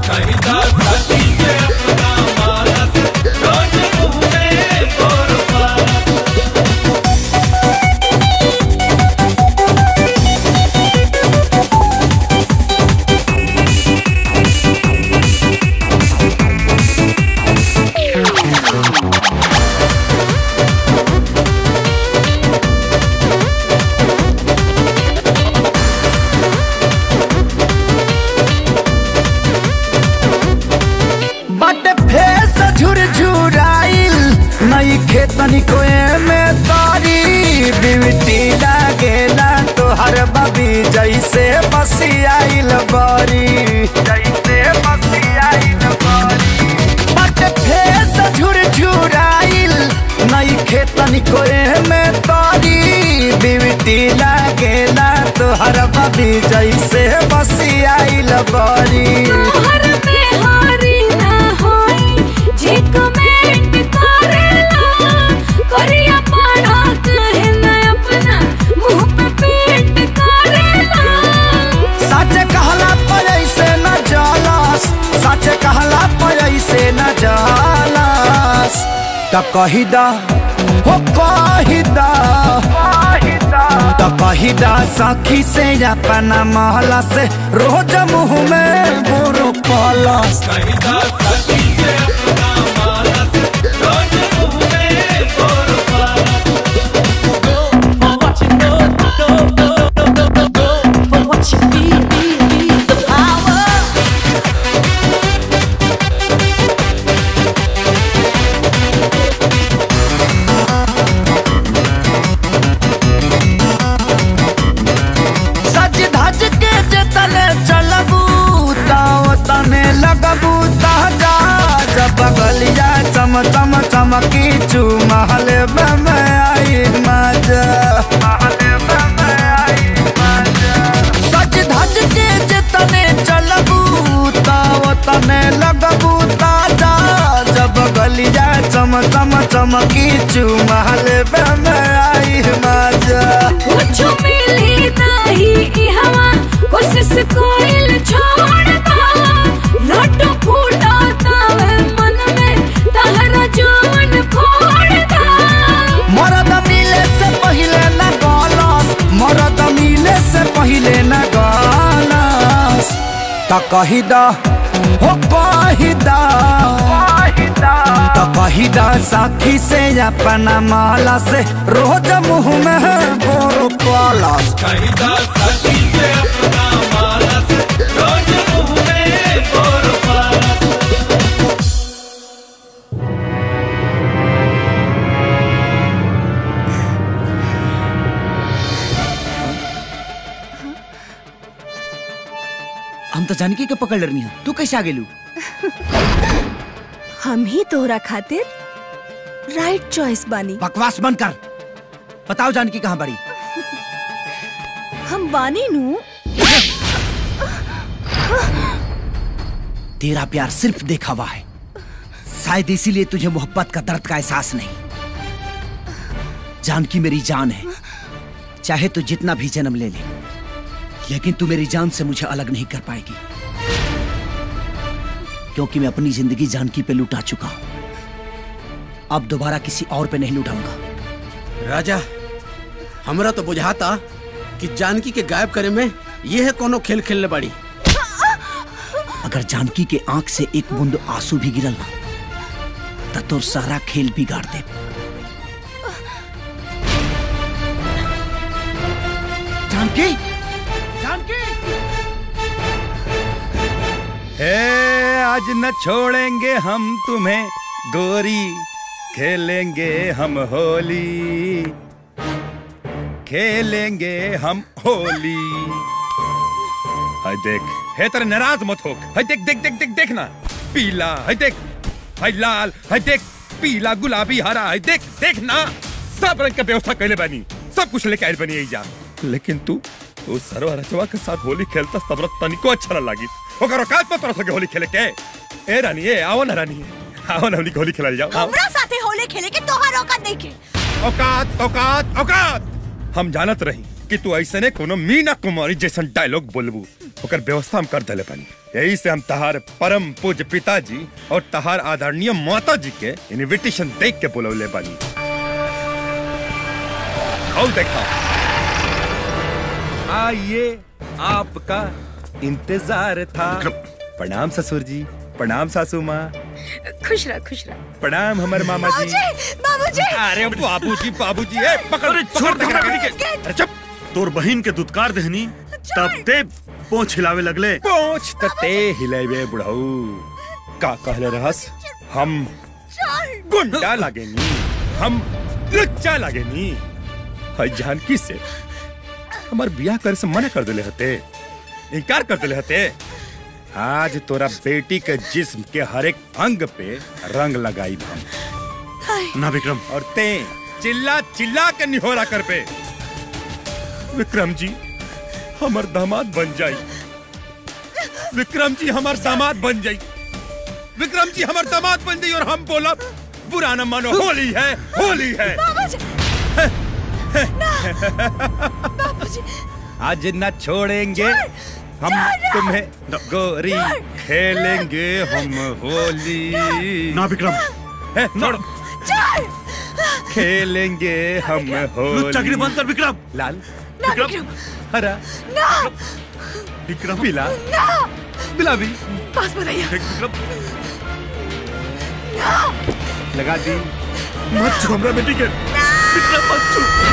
खेतनी कोए में तारी बिवटी लागेला तोहर बबी जैसे बसियाइल बारी, जैसे बसियाइल बारी। बट फेस झुरझुराइल नई खेतनी कोए में तारी बिवटी लागेला तोहर बबी जैसे बसियाइल बारी। तोहर में हारी ना होई जे कमेंट करेला, करिया पाड़ा कहे ना अपना मुंह पे पेंट करेला। सच कहला पर ऐसे न जालस, सच कहला पर ऐसे न जालस। त कही दा हो कही दा त कही दा सखी से अपना महला से रोज मुँह में बोरो पालस। बगलिया चम चम चमकी चू महल में आई मजा, सज धज के जितने चलबू तने लगबू ताजा। जब बगलिया चम चम चमकी चू महल में आई मजा। कुछ मिली नहीं हवा कोशिश कोइल छोड़ दा, लड्डू फूटा तावे मन में तहरा जान फोड़ दा। मरद मिले से पहले न गालस, मरद मिले से पहले न गालस। त कही दा हो कही दा त कही दा साखी से अपना माला से रोज मुँह में बोरो पालस। कही दा साखी से अपना माला से रोज मुँह में बोरो पालस। हम तो जानकी के पकड़ लेनी है, तू कैसे आ गेलू? हम ही तोहरा खातिर राइट चॉइस बानी। बकवास बंद कर, बताओ जानकी कहाँ बड़ी? हम बानी नू। तेरा प्यार सिर्फ देखा हुआ है, शायद इसीलिए तुझे मोहब्बत का दर्द का एहसास नहीं। जानकी मेरी जान है, चाहे तू जितना भी जन्म ले ले, लेकिन तू मेरी जान से मुझे अलग नहीं कर पाएगी, क्योंकि मैं अपनी जिंदगी जानकी पे लुटा चुका हूं। अब दोबारा किसी और पे नहीं लुटाऊंगा। राजा, हमरा तो बुझाता कि जानकी के गायब करे में ये है कोनो खेल खेलने बड़ी। अगर जानकी के आंख से एक बूंद आंसू भी गिरल ना, तो तोर सारा खेल बिगाड़ दे। जानकी, जानकी, हे आज न छोड़ेंगे हम तुम्हें गोरी, खेलेंगे हम होली, खेलेंगे हम होली। हाय देख, है तेरे नाराज मत हो। हाय देख देख देख देख देखना, पीला, हाय देख, हाय लाल, हाय देख, पीला, गुलाबी, हरा, हाय देख देखना, सब रंग का व्यवस्था कैले बनी, सब कुछ लेके आयल बनी यही जा। लेकिन तू तू सरवा रचवा के साथ होली खेलता तब तनिको अच्छा न लागी। ओकर औकात पर तोरा सके होली खेले के। ए रानी, ए आओ ना रानी, आओ ना होली होली खेला जाओ। हमरा साथे होली खेले के तोहार औकात नहीं के। औकात औकात औकात हम जानत रही कि तू ऐसे ने कोनो मीना कुमारी जैसन डायलॉग बोलबू, ओकर व्यवस्था हम कर देले पानी। यही से हम तहार परम पूज्य पिताजी और तहार आदरणीय माता जी के इनविटेशन देख के बोलौले बानी। आओ देखा, आइए आपका इंतजार था। प्रणाम ससुर जी, प्रणाम सासू माँ। खुश रह खुश रह। प्रणाम हमारे मामा जी। बाबूजी, अरे बाबूजी बाबूजी, ए पकड़ छोड़ दे के। चुप। तोर बहिन के दुत्कार देहनी तब ते पोंछ हिलावे लगले। पोंछ तते हिलावे बुढ़ऊ। का कहले रहस? हम गुंडा लागेनी, हम लुच्चा लागेनी। हाय जानकी से हमार बियाह करे से मना कर देले हते, इनकार कर देले हते। आज तोरा बेटी के जिस्म के हर एक अंग पे रंग लगाई हम। ना विक्रम। और ते चिल्ला चिल्ला के निहोरा कर पे। विक्रम जी हमार दामाद बन जाई, विक्रम जी हमार दामाद बन जाई, विक्रम जी हमार दामाद बन जाई। और हम बोला बुरा न मानो, होली है होली है। बाबूजी, आज न छोड़ेंगे हम तुम्हें गोरी, खेलेंगे हम होली। ना विक्रम, है छोड़, खेलेंगे हम होली। चक्री बंद कर विक्रम। लाल, विक्रम, हरा, ना विक्रम, पीला, ना गुलाबी, पास में रहिए। विक्रम, ना लगा दी। मत छू हमरा बेटी के। विक्रम मत छू।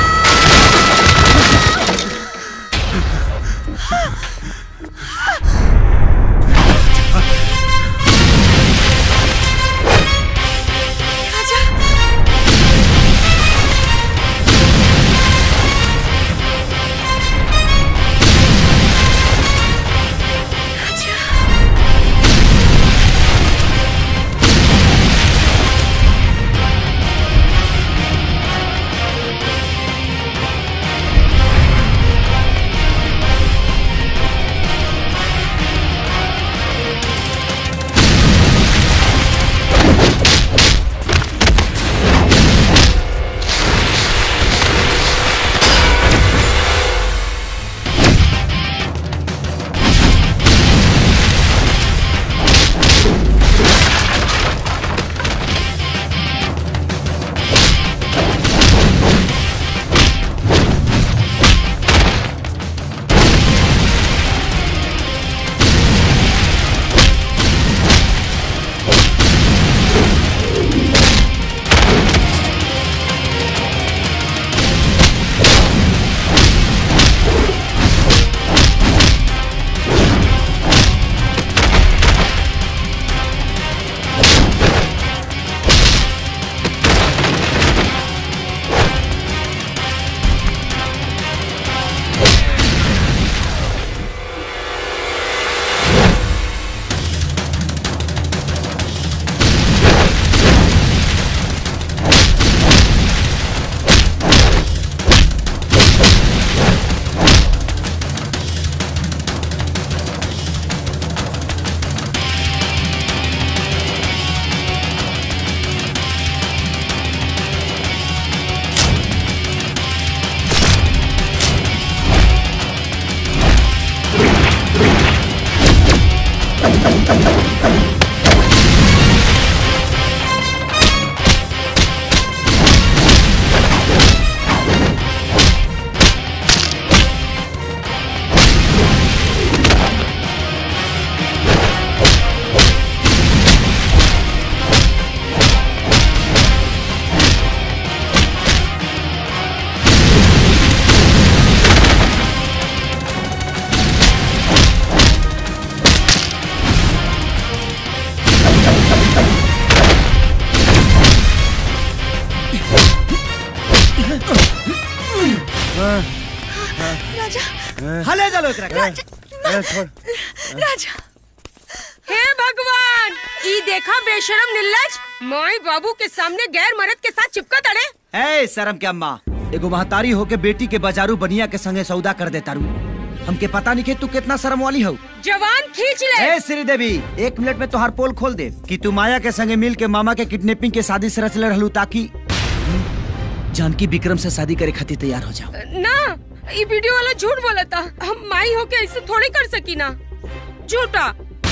हले चलो एकरा के। राजा हे भगवान, ई देखा बेशरम निल्लज, माई बाबू के सामने गैर मर्द के साथ चिपका तड़े। ए शर्म के अम्मा, एगो महतारी होके बेटी के बाजारू बनिया के संगे सौदा कर देता रू। हमके पता नहीं कि तू कितना शर्म वाली हो। जवान खींच ले। ए श्री देवी, एक मिनट में तोहार पोल खोल दे कि तू माया के संगे मिल के मामा के किडनैपिंग के शादी से रचले रहलू ताकि जानकी विक्रम से शादी करे खातिर तैयार हो जाओ। ना, ये वीडियो वाला झूठ बोला था। हम माई होके ऐसे थोड़ी कर सकी ना, झूठा।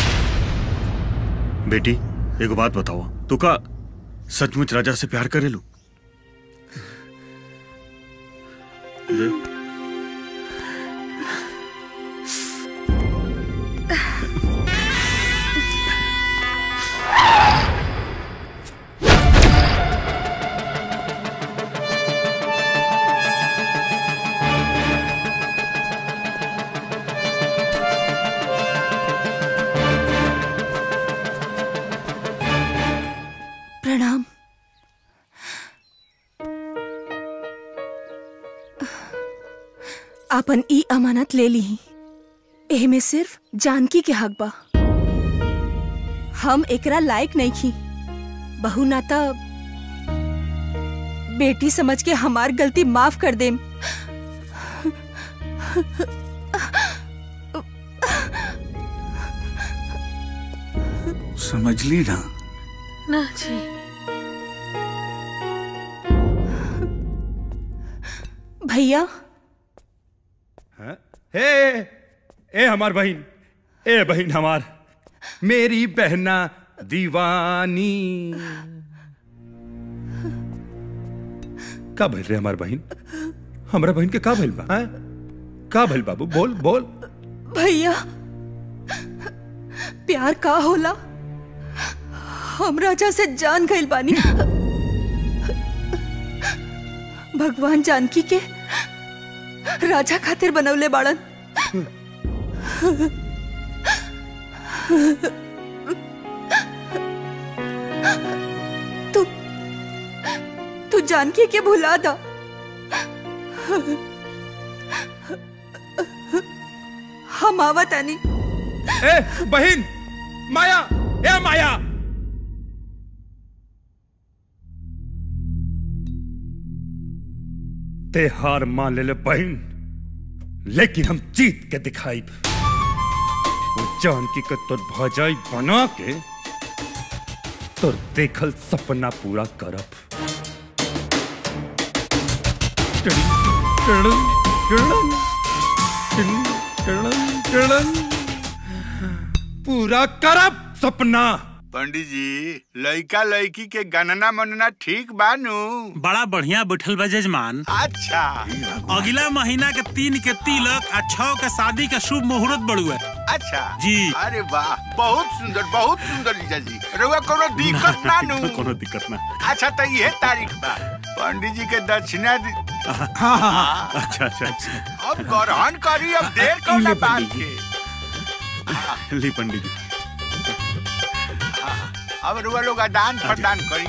बेटी एगो बात बताओ, तू का सचमुच राजा से प्यार करेलू? प्रणाम। आपन ई अमानत ले ली। एह में सिर्फ जानकी के हक बा। हम एकरा लायक नहीं खी। बहू नाता बेटी समझ के हमार गलती माफ कर देम। समझ ली ना? ना जी। भैया हे ए हमार बहन, ए बहन हमार, मेरी बहना दीवानी। का भइल रे हमार बहन? हमरा बहन के का भइल बा? हैं? का भइल बाबू? बोल बोल। भैया प्यार का होला? हम राजा से जान गइल बानी। भगवान जानकी के राजा खातिर बनवले बाड़न। तू तू जानकी के भुला दा। हम आवत आनी। ए बहन माया, ए माया, ते हार मान ले ले बहन, लेकिन हम जीत के दिखाई। वो जानकी के तोर भजाई बना के तोर देखल सपना पूरा करब। पूरा करब सपना। पंडित जी, लड़का लड़की के गणना मनना ठीक बानू? बड़ा बढ़िया बैठल बा जजमान। अच्छा, अगला महीना के तीन के तिलक आ छह के शादी के शुभ मुहूर्त बड़ुआ। अच्छा जी। अरे वाह, बहुत सुंदर बहुत सुंदर लीजा जी। रउआ कोनो दिक्कत ना नू? कोनो दिक्कत ना। अच्छा तो ये तारीख बा, पंडित जी के दक्षिणा दी। हाँ हाँ अच्छा अच्छा अच्छा। अब ग्रहण करी, अब देर कौन बात के। ली पंडित जी। अब रुआ लोग दान प्रदान करी।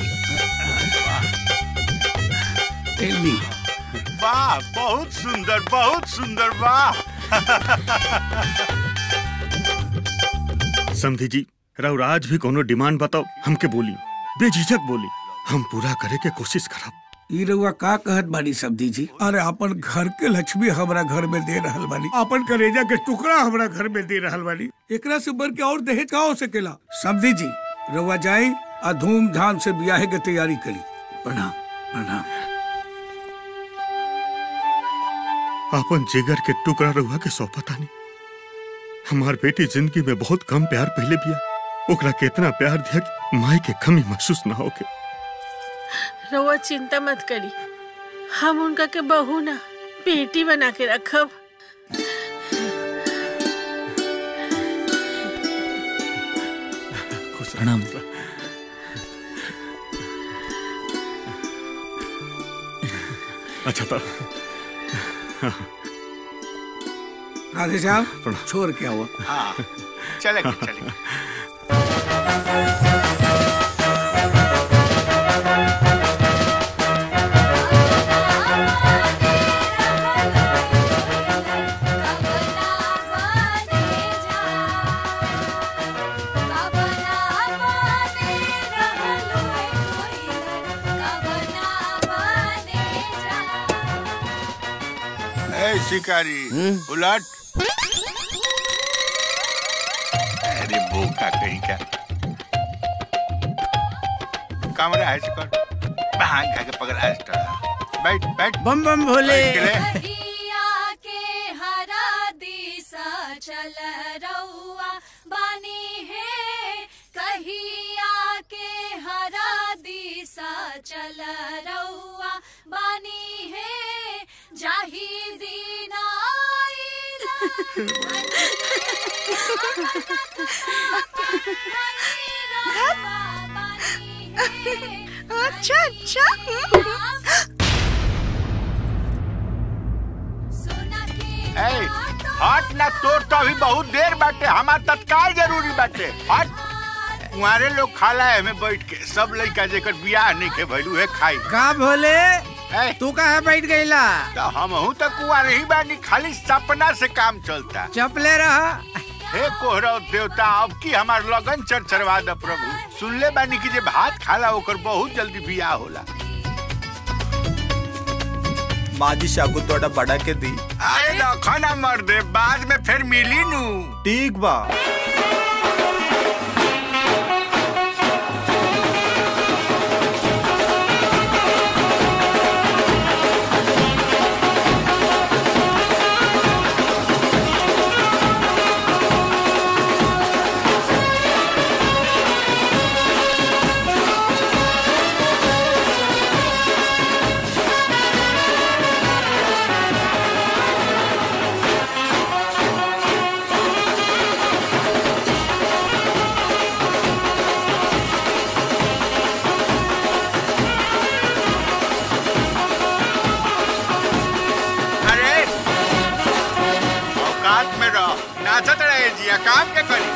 वाह, बहुत सुंदर बहुत सुंदर, वाह। समधी जी, राउर आज भी कोनो डिमांड बताओ, हमके बोली, बेझिझक बोली, हम पूरा करे के कोशिश करब। ई रउआ का कहत बानी समधी जी? अरे अपन घर के लक्ष्मी हमरा घर में दे रहल बानी, अपन करेजा के टुकड़ा हमरा घर में दे रहल बानी। एकरा से बढ़ के और दहेज का हो सकेला? समधी जी रउआ जाई आ धूमधाम से ब्याह के तैयारी करी। प्रणाम प्रणाम। अपन जिगर के टुकड़ा रहुआ के सौंपता नहीं। हमार बेटी जिंदगी में बहुत कम प्यार पहले बिया, ओकरा के इतना प्यार दिया कि माई के कमी महसूस ना होके। रउआ चिंता मत करी, हम उनका के बहू ना बेटी बना के रखब। प्रणाम। अच्छा तो राधे श्याम छोड़ के आओ। हाँ चलेंगे चलेंगे। शिकारी उलट। अरे बोका कहीं का कमरा है कर भांग खा के पकड़ आज बैठ बैठ बम बम भोले। चल रउआ बानी है कहिया के हरा दिशा चल रउआ बानी है जाही दीना अच्छा अच्छा ए, हट ना तोर तो अभी बहुत देर बाटे हमार तत्काल जरूरी बाटे हट। तुम्हारे लोग खाला है में बैठ के सब लड़का जेकर बियाह नहीं के भइलू है खाई का भोले तू कहाँ बैठ गईला? तो हम हूँ तो कुआं ही बानी खाली सपना से काम चलता। चपले रहा हे कोहराव देवता अब की हमार लगन चरचरवा द प्रभु। सुनले बानी की जे भात खाला ओकर बहुत जल्दी बियाह होला। माजी सागु तोड़ा बड़ा के दी। अरे रखा ना मर दे बाद में फिर मिली नू। ठीक बा। नाचत रहे जिया काम के करी।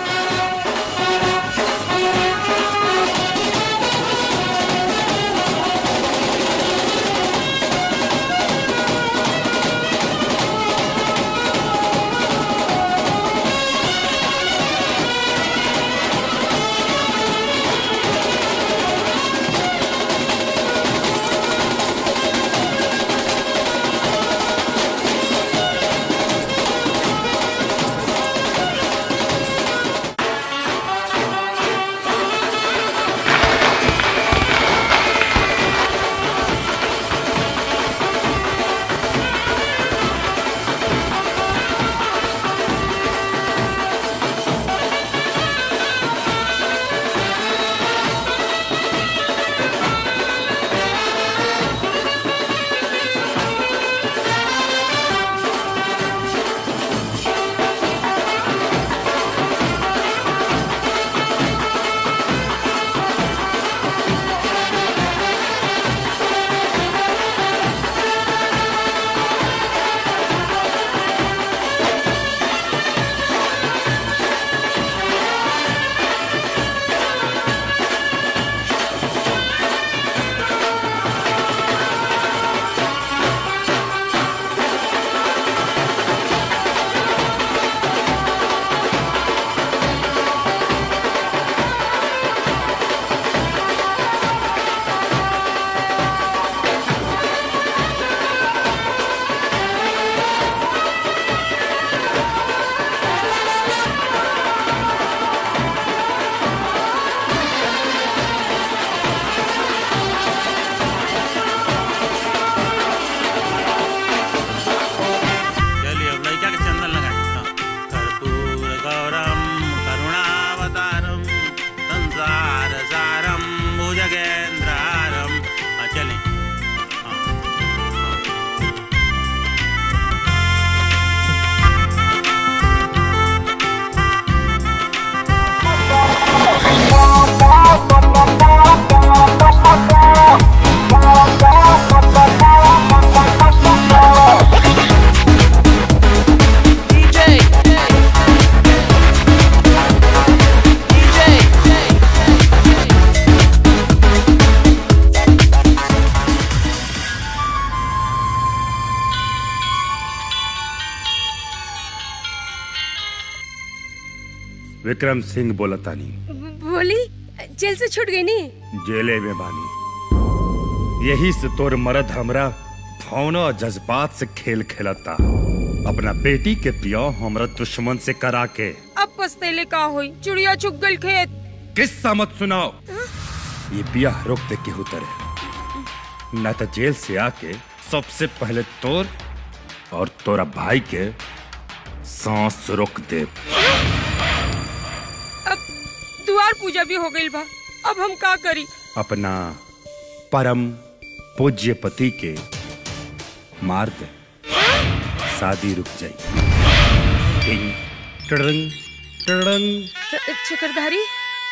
विक्रम सिंह बोलतानी। बोली जेल से छूट गई नी? जेले में बानी। यही से तोर मरद हमरा भावना और जज्बात से खेल खेलता। अपना बेटी के पियो हमरा दुश्मन से करा के। अब पछतेले का होई, चिड़िया चुग गल खेत। किस्सा मत सुनाओ। ये बियाह रोक दे के उतरे, न तो जेल से आके सबसे पहले तोर और तोरा भाई के सांस रोक दे। अब द्वार पूजा भी हो गई बा, अब हम का करी? अपना परम पूज्य पति के मार दे, शादी रुक जाई। टिंग टड़ंग टड़ंग। चक्रधारी,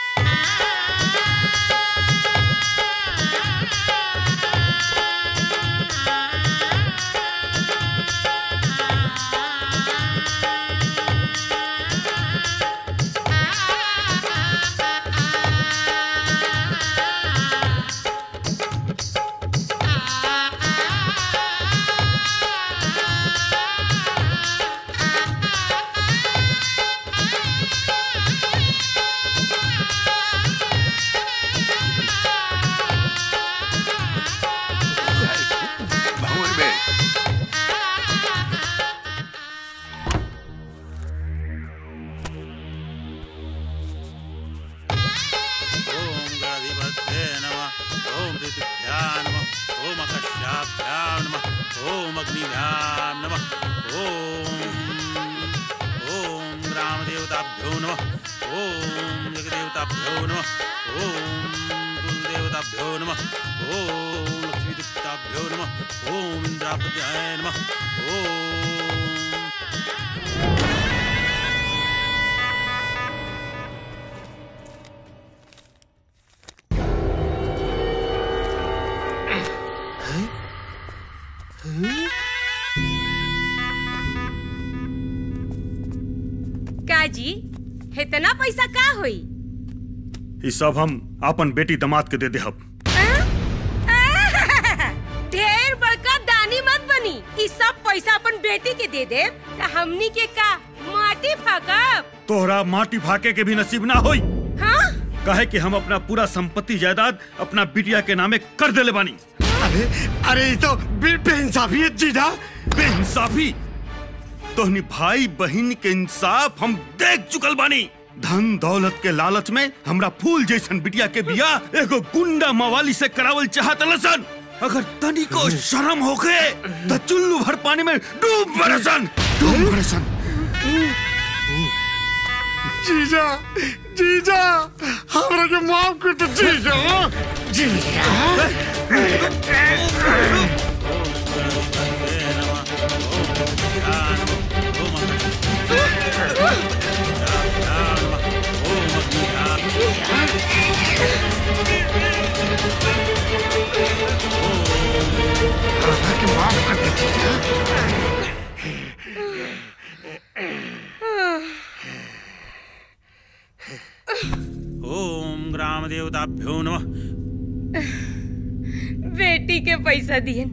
काजी इतना पैसा का होई? ये सब हम अपन बेटी दामाद के दे दे। हब ढेर बड़का दानी मत बनी। ये सब पैसा अपन बेटी के दे दे त हमनी के का माटी फाकब? तोहरा माटी फाके के भी नसीब ना होई। हाँ? कहे कि हम अपना पूरा संपत्ति जायदाद अपना बिटिया के नामे कर देले बानी। अरे अरे तो बेइंसाफी है जीजा। बेइंसाफी? तोहनी भाई बहन के इंसाफ हम देख चुकल बानी। धन दौलत के लालच में हमरा फूल जैसन बिटिया के बियाह एगो गुंडा मवाली से करावल चाहत लसन। अगर तनी को शर्म होखे तो चुल्लू भर पानी में डूब बरसन, डूब बरसन। जीजा जीजा हमरा के माफ कर दो जीजा। जीजा ओम ग्राम देवताभ्यो नमः। बेटी के पैसा दियन।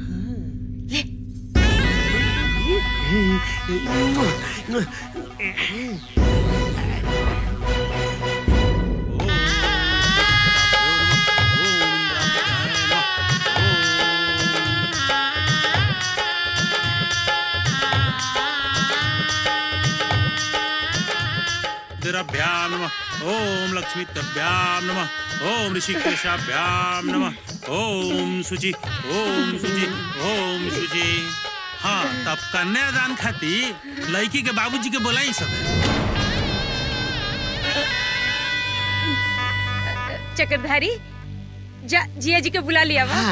रुद्राभ्याम नमः। ओम लक्ष्मी तभ्याम नमः। ओम ऋषिकेशाभ्याम नमः। ओम शुचि ओम शुचि ओम शुचि। हाँ, तब कन्यादान खाती लड़की के बाबूजी के बोलाई सब। चक्रधारी, जा जिया जी के बुला लिया वा।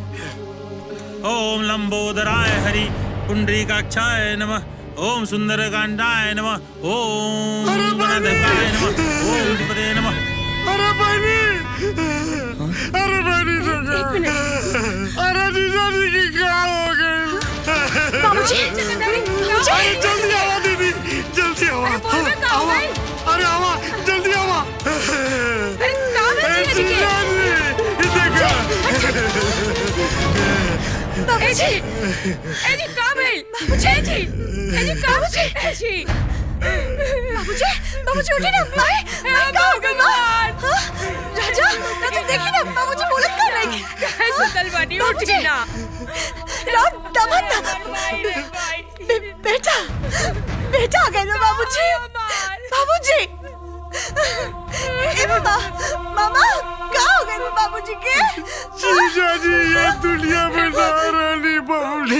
ओम लंबोदराय हरि पुंडरीकाक्षाय नमः। ओम सुंदरकांडाय नमः। ओम गणदेवाय नमः। ओम विष्णुपदे नमः। अरे बनी, अरे बनी अरे जीजा जी की क्या हो गई? बाबूजी, अरे जल्दी आवा दीदी, जल्दी आवा। आवा, अरे आवा, जल्दी आवा। अरे जीजा जी, देखो। बाबूजी, एजी कब है? बाबूजी, एजी, एजी कब है? एजी, बाबूजी, बाबूजी उठे ना, माय, माय का हो गया? राजा, राजा देखी ना, बाबूजी बोलत कर रहे हैं। कैसे तलवारी उठ गई ना? रात दमन ना, बेटा बेटा आ गए ना बाबूजी बाबूजी ए मामा मामा क्या हो गए बाबूजी के जीजा जी ये दुनिया में ना रहनी बाबूजी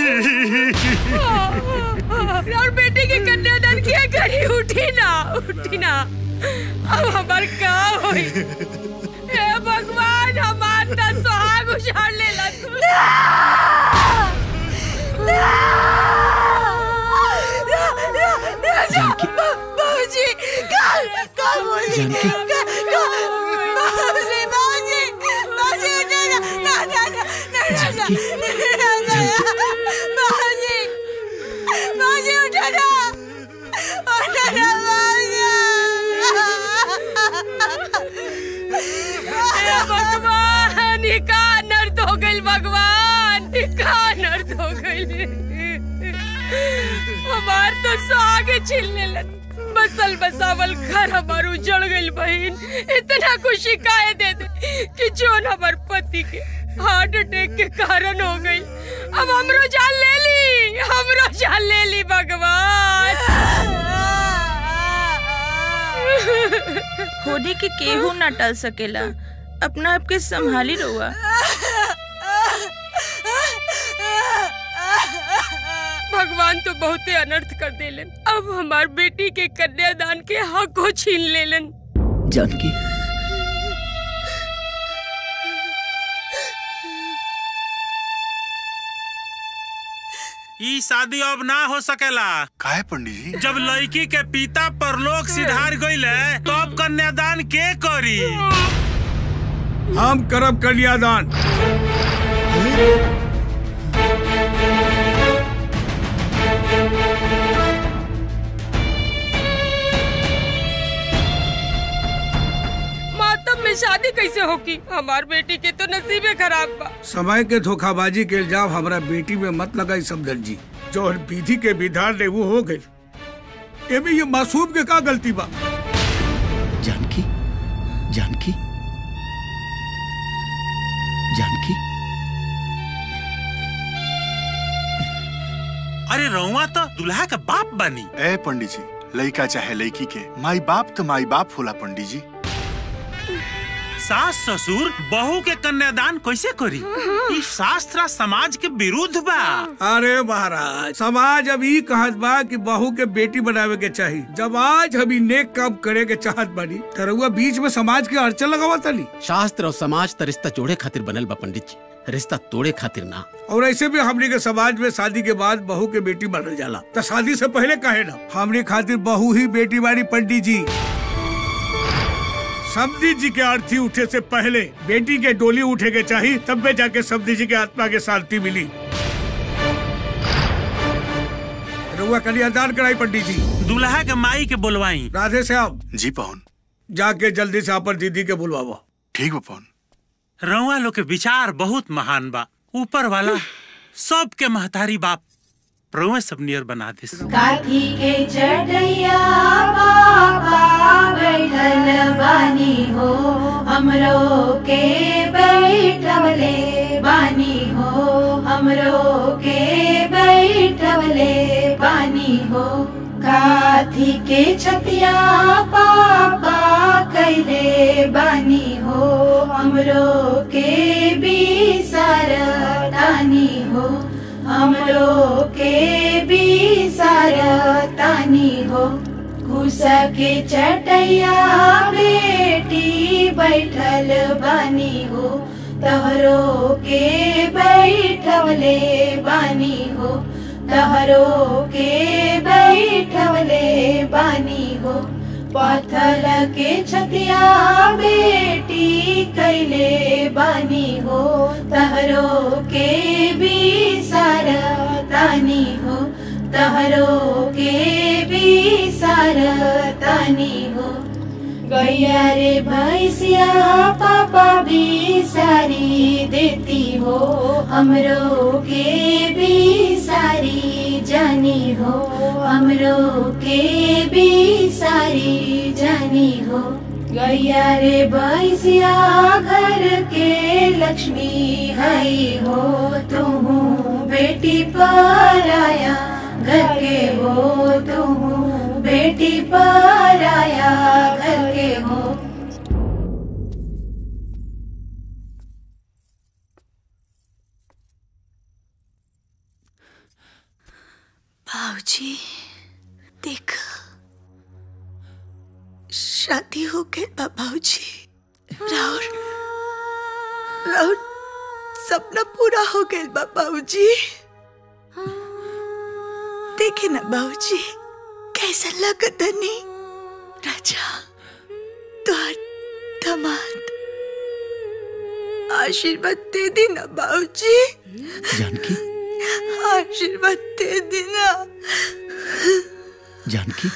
और बेटे की कन्यादान किया घड़ी उठी ना उठी ना अब हमार का होई हे भगवान हमार त सुहाग उछाड़ लेला तू बाबूजी कल कल बोली बाबूजी बाबूजी बाबूजी ना ना ना ना बाबूजी बाबूजी उठा ना उठा ना भगवान का नर्द हो गई भगवान का नर्द हो गई हमार तो आगे छिलने लग बसल बसावल घर हमार उजड़ गई बहन इतना खुशी काहे दे दे कि जोन हमार पति के हार्ट अटैक के कारण हो गई अब हमरो जान ले ली हमरो जान ले ली भगवान होदी के केहू ना टल सकेला अपना आपके संभाली रहुआ भगवान तो बहुते अनर्थ कर देलन अब हमार बेटी के कन्यादान के हक को छीन लेलन जानकी ई शादी अब ना हो सकेला काहे पंडित जी जब लड़की के पिता परलोक सिधार गइले तो अब कन्यादान के करी हम करब कन्यादान मातम में शादी कैसे होगी हमार बेटी के तो नसीबे खराब बा समय के धोखाबाजी के इल्जाम हमारा बेटी में मत लगाई समदन जी जो विधि के विधान ने वो हो गई एमे ये मासूम के का गलती बा जानकी जानकी जानकी अरे रउआ तो दुल्हा का बाप बनी ए पंडित जी लड़का चाहे लड़की के माई बाप तो माई बाप होला पंडित जी सास ससुर बहू के कन्यादान कैसे करी ई शास्त्र समाज के विरुद्ध बा अरे महाराज समाज अब ई कहत बा कि बहू के बेटी बनावे के चाहिए जब आज हम ई नेक काम करे के चाहत बानी त रउआ बीच में समाज के अड़चन लगावत तनी शास्त्र और समाज त रिश्ता जोड़े खातिर बनल बा पंडित जी रिश्ता तोड़े खातिर ना और ऐसे भी हमने के समाज में शादी के बाद बहू के बेटी बनल जाला तो शादी से पहले काहे ना हमने खातिर बहू ही बेटी बानी पंडित जी समधी जी के आरती उठे से पहले बेटी के डोली उठे के चाहिए तब में जाके समधी जी के आत्मा के शांति मिली रुआ कन्यादान कराई पंडित जी दूल्हा के माई के बुलवाई राधे श्याम जी पवन जाके जल्दी से अपन दीदी के बुलवावा ठीक बा पवन रउआ लोग के विचार बहुत महान बा ऊपर वाला सब के महतारी बाप रउआ सब नियर बना दे काठी के चढ़ैया बाबा बैठल बानी हो हमरो के बैठवले बानी हो हमरो के बैठवले बानी हो काठी के छतिया पापा कैले बानी हो हमरो के भी सरदानी हो हमरो के भी सरदानी हो कुसा के चटैया बेटी बैठल बानी हो तहरो के बैठवले बानी हो तहरो के बैठवले बानी हो पथल के छतिया बेटी कैले बानी हो तहरो के भी सरदानी हो तहरो के भी सरदानी हो गैया रे भैंसिया पापा भी सारी देती हो हमरो के भी सारी जानी हो हमरो के भी सारी जानी हो गैया रे भैंसिया घर के लक्ष्मी हई हो तुम बेटी पराया घर के हो तुम, बेटी पराया घर के हो। भाऊजी देख, शादी हो गई बाबूजी। राउर राउर सपना पूरा हो गया बाबूजी। देखे ना बाबूजी कैसा लगता नहीं राजा तुहार दामाद। आशीर्वाद दे दी ना बाबूजी। जानकी, आशीर्वाद दे देना। जानकी,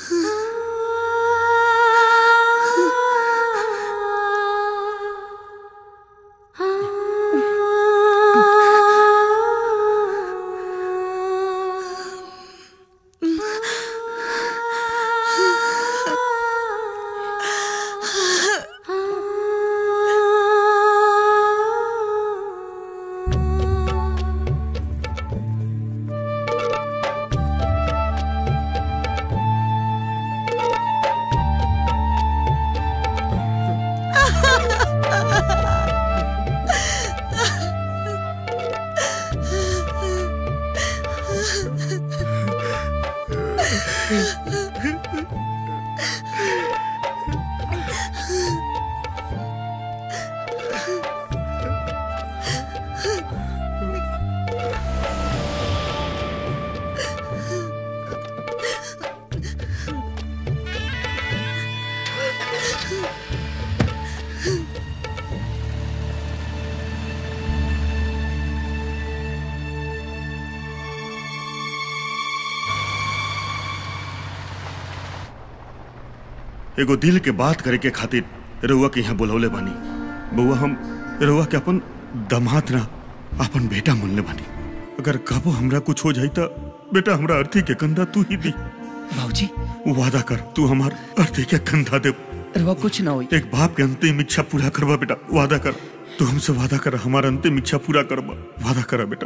एगो दिल के बात करे के खातिर रउआ के यहाँ बुलौले बानी। बउआ हम रउआ के अपन दामाद ना अपन बेटा मनले बानी। अगर कबो हमरा कुछ हो जाई त बेटा हमरा अर्थी के कंधा तू ही दी। बाबूजी वादा कर तू हमार अर्थी के कंधा दे। रउआ कुछ ना होई। एक बाप के अंतिम इच्छा पूरा करवा बेटा, वादा कर। तू हमसे वादा कर, हमारा अंतिम इच्छा पूरा करवा, वादा करा बेटा।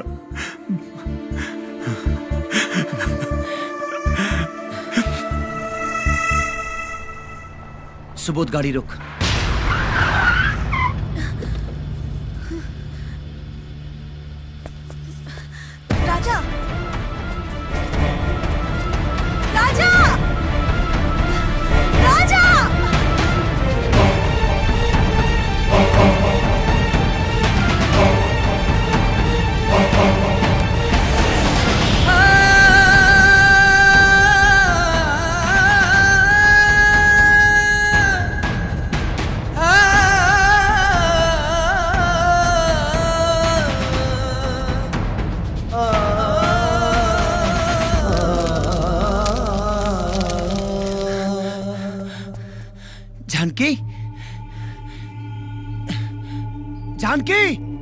सुबोध गाड़ी रोक। राजा राजा राजा जानकी, जानकी,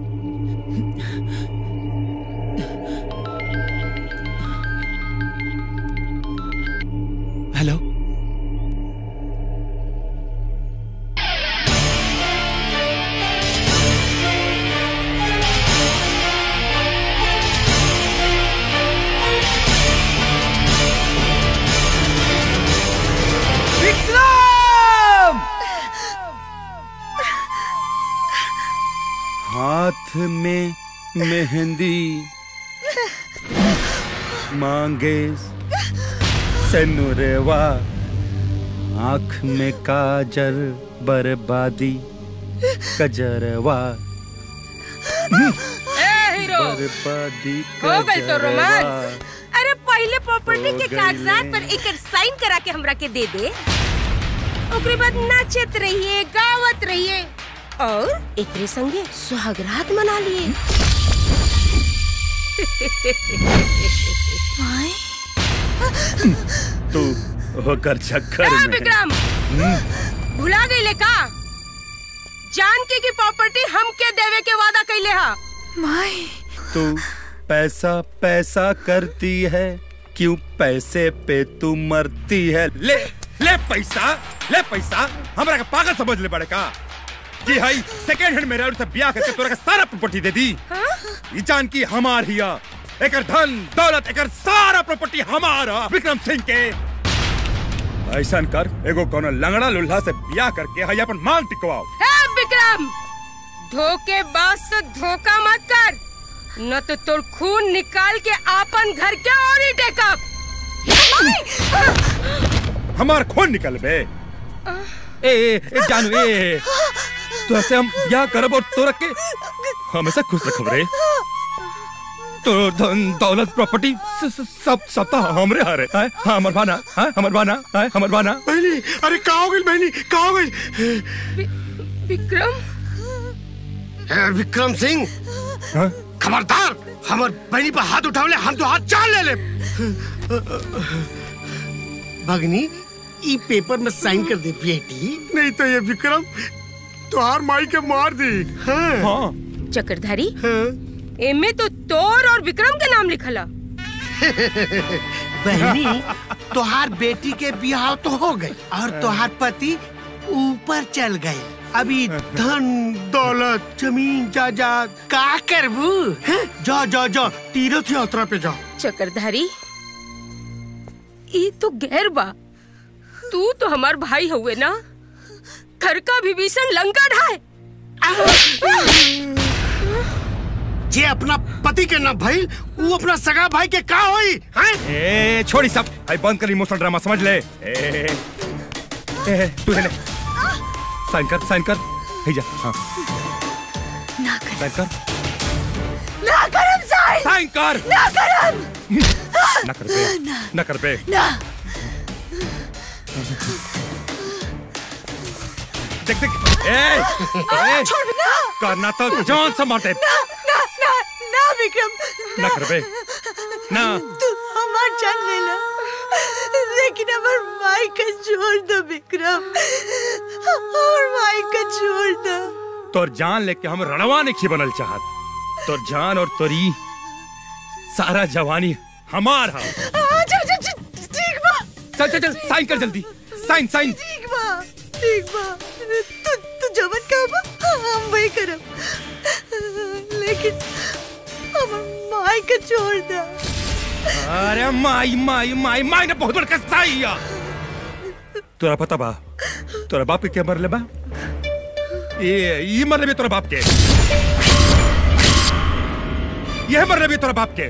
हेलो। हाथ में मेहंदी मांगे सनुरवा, आँख में काजल बर्बादी कजरवा। ए हीरो, बर्बादी हो गई तो कजरवा। रोमांस। अरे पहले प्रॉपर्टी हो के गई कागजात ले। पर एक साइन करा के हमरा के दे दे। ओकरे बाद नाचत रहिए, गावत रहिए और एकरे संगे सुहागरात मना लिए। तू होकर चक्कर ए, में विक्रम हम्म, भुला गईले का? जानकी की प्रॉपर्टी हमके देवे के वादा कैले हा। माई तू पैसा पैसा करती है, क्यों पैसे पे तू मरती है। ले ले पैसा, ले पैसा। हमरा के पागल समझ ले बड़े का? जी हाई सेकंड हैंड मेरा से ब्याह करके तोरा का सारा प्रॉपर्टी दे दी। ये जान की हमार हिया, एक धन दौलत एक सारा प्रॉपर्टी हमारा विक्रम सिंह के। ऐसा कर एगो कोनो लंगड़ा लुल्हा से ब्याह करके हया अपन मांग टिकवाओ। हे विक्रम, धोखेबाज से धोखा मत कर, न तो तोर खून निकाल के आपन घर के और ही टेकब। हमार खून निकल बे। ए, ए, ए जानू ए तो ऐसे हम ब्याह करब और तोरा के हमेशा खुश रखब रे। तो धन दौलत प्रॉपर्टी सब सब तो हमरे हारे है। हाँ हमर भाना है, हमर भाना है, हमर भाना। बहनी अरे का हो गई बहनी, का हो गई? विक्रम विक्रम सिंह खबरदार, हमर बहनी पर हाथ उठावले हम तो हाथ जान ले ले। भगनी ई पेपर में साइन कर दे बेटी, नहीं तो ये विक्रम तुहार माई के मार दी। हाँ। हाँ। चक्रधारी हाँ। एमे तो तोर और विक्रम के नाम लिखला। बहनी तुहार बेटी के ब्याह तो हो गई और तुहार पति ऊपर चल गए। अभी धन दौलत जमीन जायदाद का करबू? जा जा जा तीर्थ यात्रा पे जा। चक्रधारी ये तो गैर बा, तू तो हमार भाई हुए ना, घर का विभीषण लंका ढाए। जे अपना पति के ना भाई वो अपना सगा भाई के का होई? ए छोड़ी सब, आई बंद कर इमोशनल ड्रामा, समझ ले। ए, ए, तू ले साइन कर, साइन कर, हे जा। हाँ ना कर, साइन कर, ना करम साइन, साइन कर, ना करम, ना कर बे, ना कर बे, ना। देख देख, ए, ए, छोड़ ना, करना तो जान से मारते। ना ना ना ना विक्रम, ना कर बे, ना। तू हमार जान ले ला, लेकिन हमार माई का छोड़ दो विक्रम, हमार माई का छोड़ दो। तोर जान लेके हम रणवा नहीं बनल चाहत, तोर जान और तोरी सारा जवानी हमार हा। ठीक बा, चल चल चल साइन कर जल्दी, साइन साइन। ठीक बा, ठीक बा, तू तू जवन कहबा हम वही करब, लेकिन हमार माई का छोड़ दो। अरे माई माई माई माई ने बहुत बड़का सही है। तोरा पता बा तोरा बाप के क्या मरले बा? ये ये मरले भी तोरा बाप के, ये मरले भी तोरा बाप के।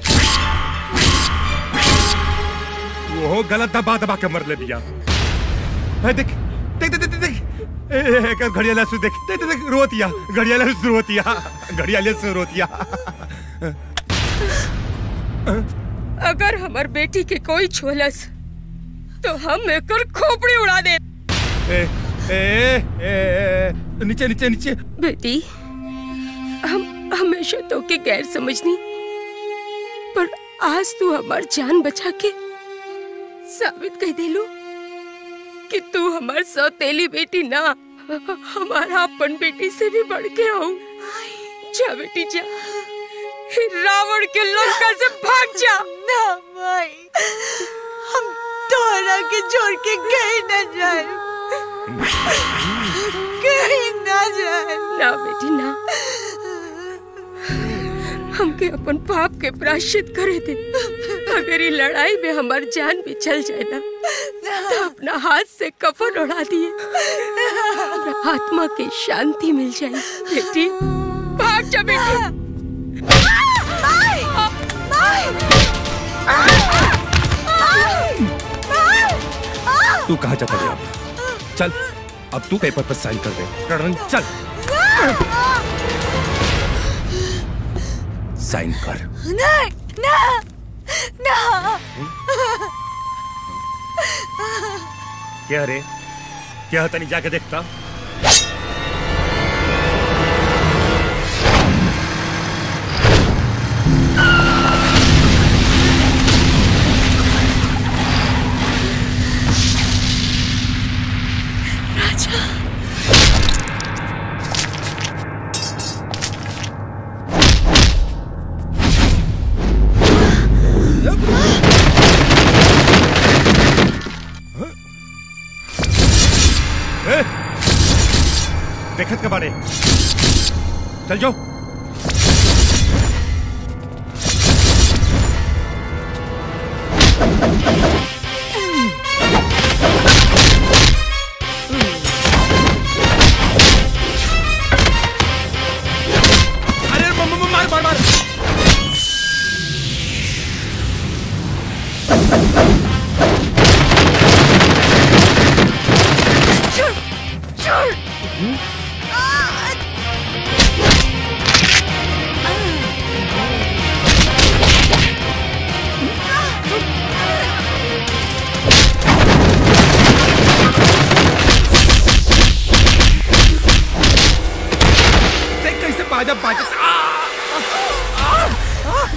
वो गलत दबा दबा के मरले दिया। देख देख देख देख देख एक घड़ियाला सु देख देख देख रोतिया, घड़ियाला सु रोतिया, घड़ियाला सु रोतिया। अगर हमार बेटी के कोई छोलस तो हम एकर खोपड़ी उड़ा दे। ए, ए, ए, ए, नीचे नीचे नीचे। बेटी हम हमेशा तो के गैर समझनी, पर आज तू हमार जान बचा के साबित कर देलू कि तू हमार सौतेली बेटी ना, हमारा अपन बेटी से भी बढ़ के हो। जा बेटी जा, रावण के लंका से भाग जा। ना भाई, हम तोरा के छोड़ के कहीं न जाए, कहीं न जाए। ना बेटी ना, हमके अपन पाप के प्रायश्चित करे दे। अगर ये लड़ाई में हमारी जान भी चल जाए ना, तो अपना हाथ से कफन उड़ा दिए, आत्मा की शांति मिल जाए। बेटी भाग जा बेटी। तू कहाँ जाता है अब? चल अब तू पेपर पर साइन कर दे। चल साइन कर। नहीं ना ना। क्या रे, क्या तनी जाके देखता? देखत के बारे चल जाओ। अरे म- म- मार मार मार चोर चोर देख कैसे बाजा बाजा आ, आ, आ, आ।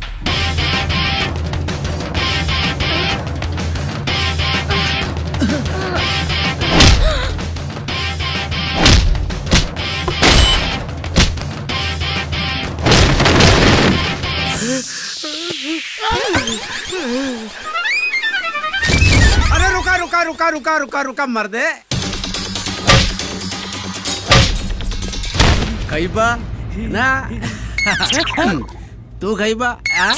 अरे रुका रुका रुका रुका रुका रुका मर दे खैबा ना तू खैबा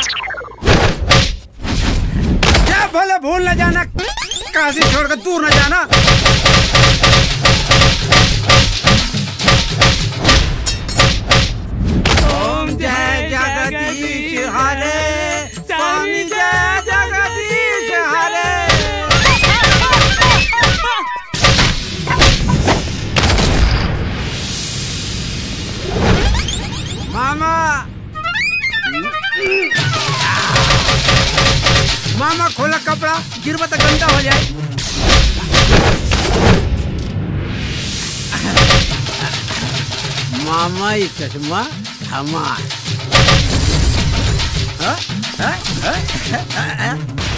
क्या भले भूल न जाना काशी छोड़कर दूर न जाना ओम जय जगदीश हरे स्वामी जय जगदीश हरे मामा मामा खोला कपड़ा गिरवा तो गंदा हो जाए मामा ये चश्मा हमार हाँ? हाँ? हाँ? हाँ? हाँ?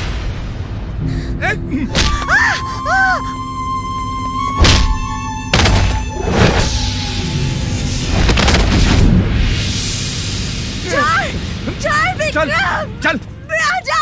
चल चल विक्रम चल राजा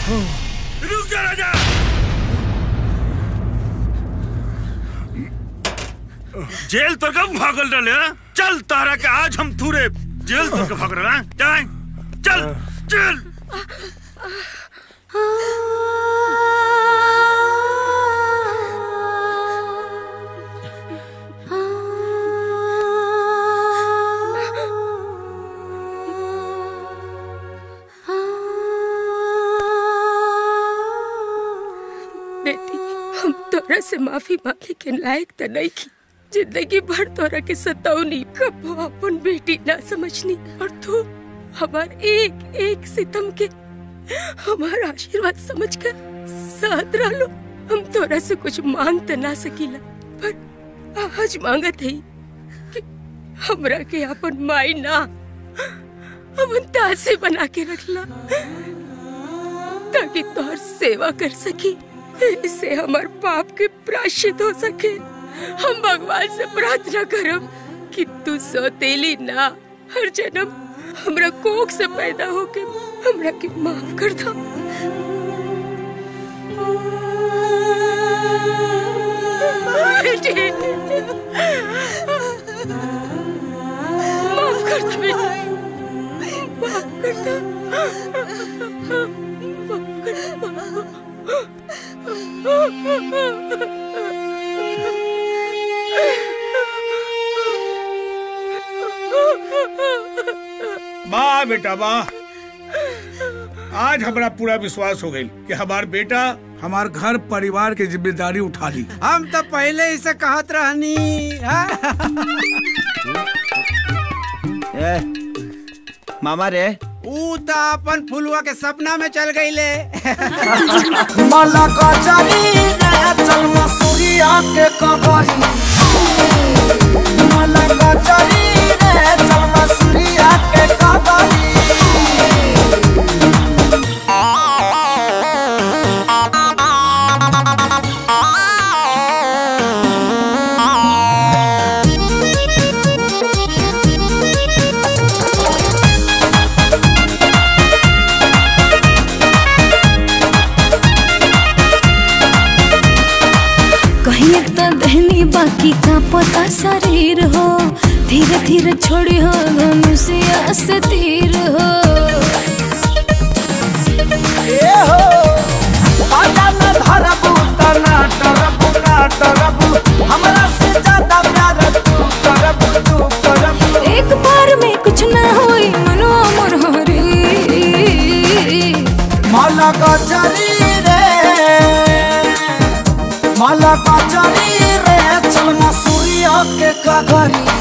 रुक जा राजा। जेल तो कब भागल रहे हैं? चल तारा के आज हम थूरे जेल तो कब भाग रहे हैं? जाए चल चल। बेटी, हम तोरा से माफी मांगे के लायक तो नहीं की। जिंदगी भर तोरा के सतावनी कबो अपन बेटी ना समझनी, और तू हमार एक एक सितम के हमार आशीर्वाद समझकर साथ रहो। हम तोरा से कुछ मांग तो ना सकीला, पर आज मांगत है कि हमरा के अपन माई ना अपन दासी बना के रखला, ताकि तोहर सेवा कर सकी, इससे हमार पाप के प्रायश्चित हो सके। हम भगवान से प्रार्थना करब कि तू सौतेली ना हर जन्म हमरा कोख से पैदा होके हमरा के माफ कर दो। बेटी, माफ कर दो बेटी, माफ कर दो, माफ कर दो। वाह बेटा वाह, आज हमारा पूरा विश्वास हो गई कि हमार बेटा हमार घर परिवार की जिम्मेदारी उठा ली। हम तो पहले ही से कहत रहनी। ए, मामा रे ऊ तो अपन फुलुआ के सपना में चल गई ले। माला का चली रे चल मसूरिया के कबरी, माला का चली रे चल मसूरिया के कबरी। बाकी का पता शरीर हो, धीरे धीरे छोड़ी हो धनुषिया से तीर हो। ए हो आजा न धरबू तना डरबू ना डरबू, हमरा से ज्यादा प्यार तू करबू तू करबू। एक बार में कुछ ना होई मनो मोर हरी, माला का चली रे माला का चली रे चल मसूरिया के कगरी।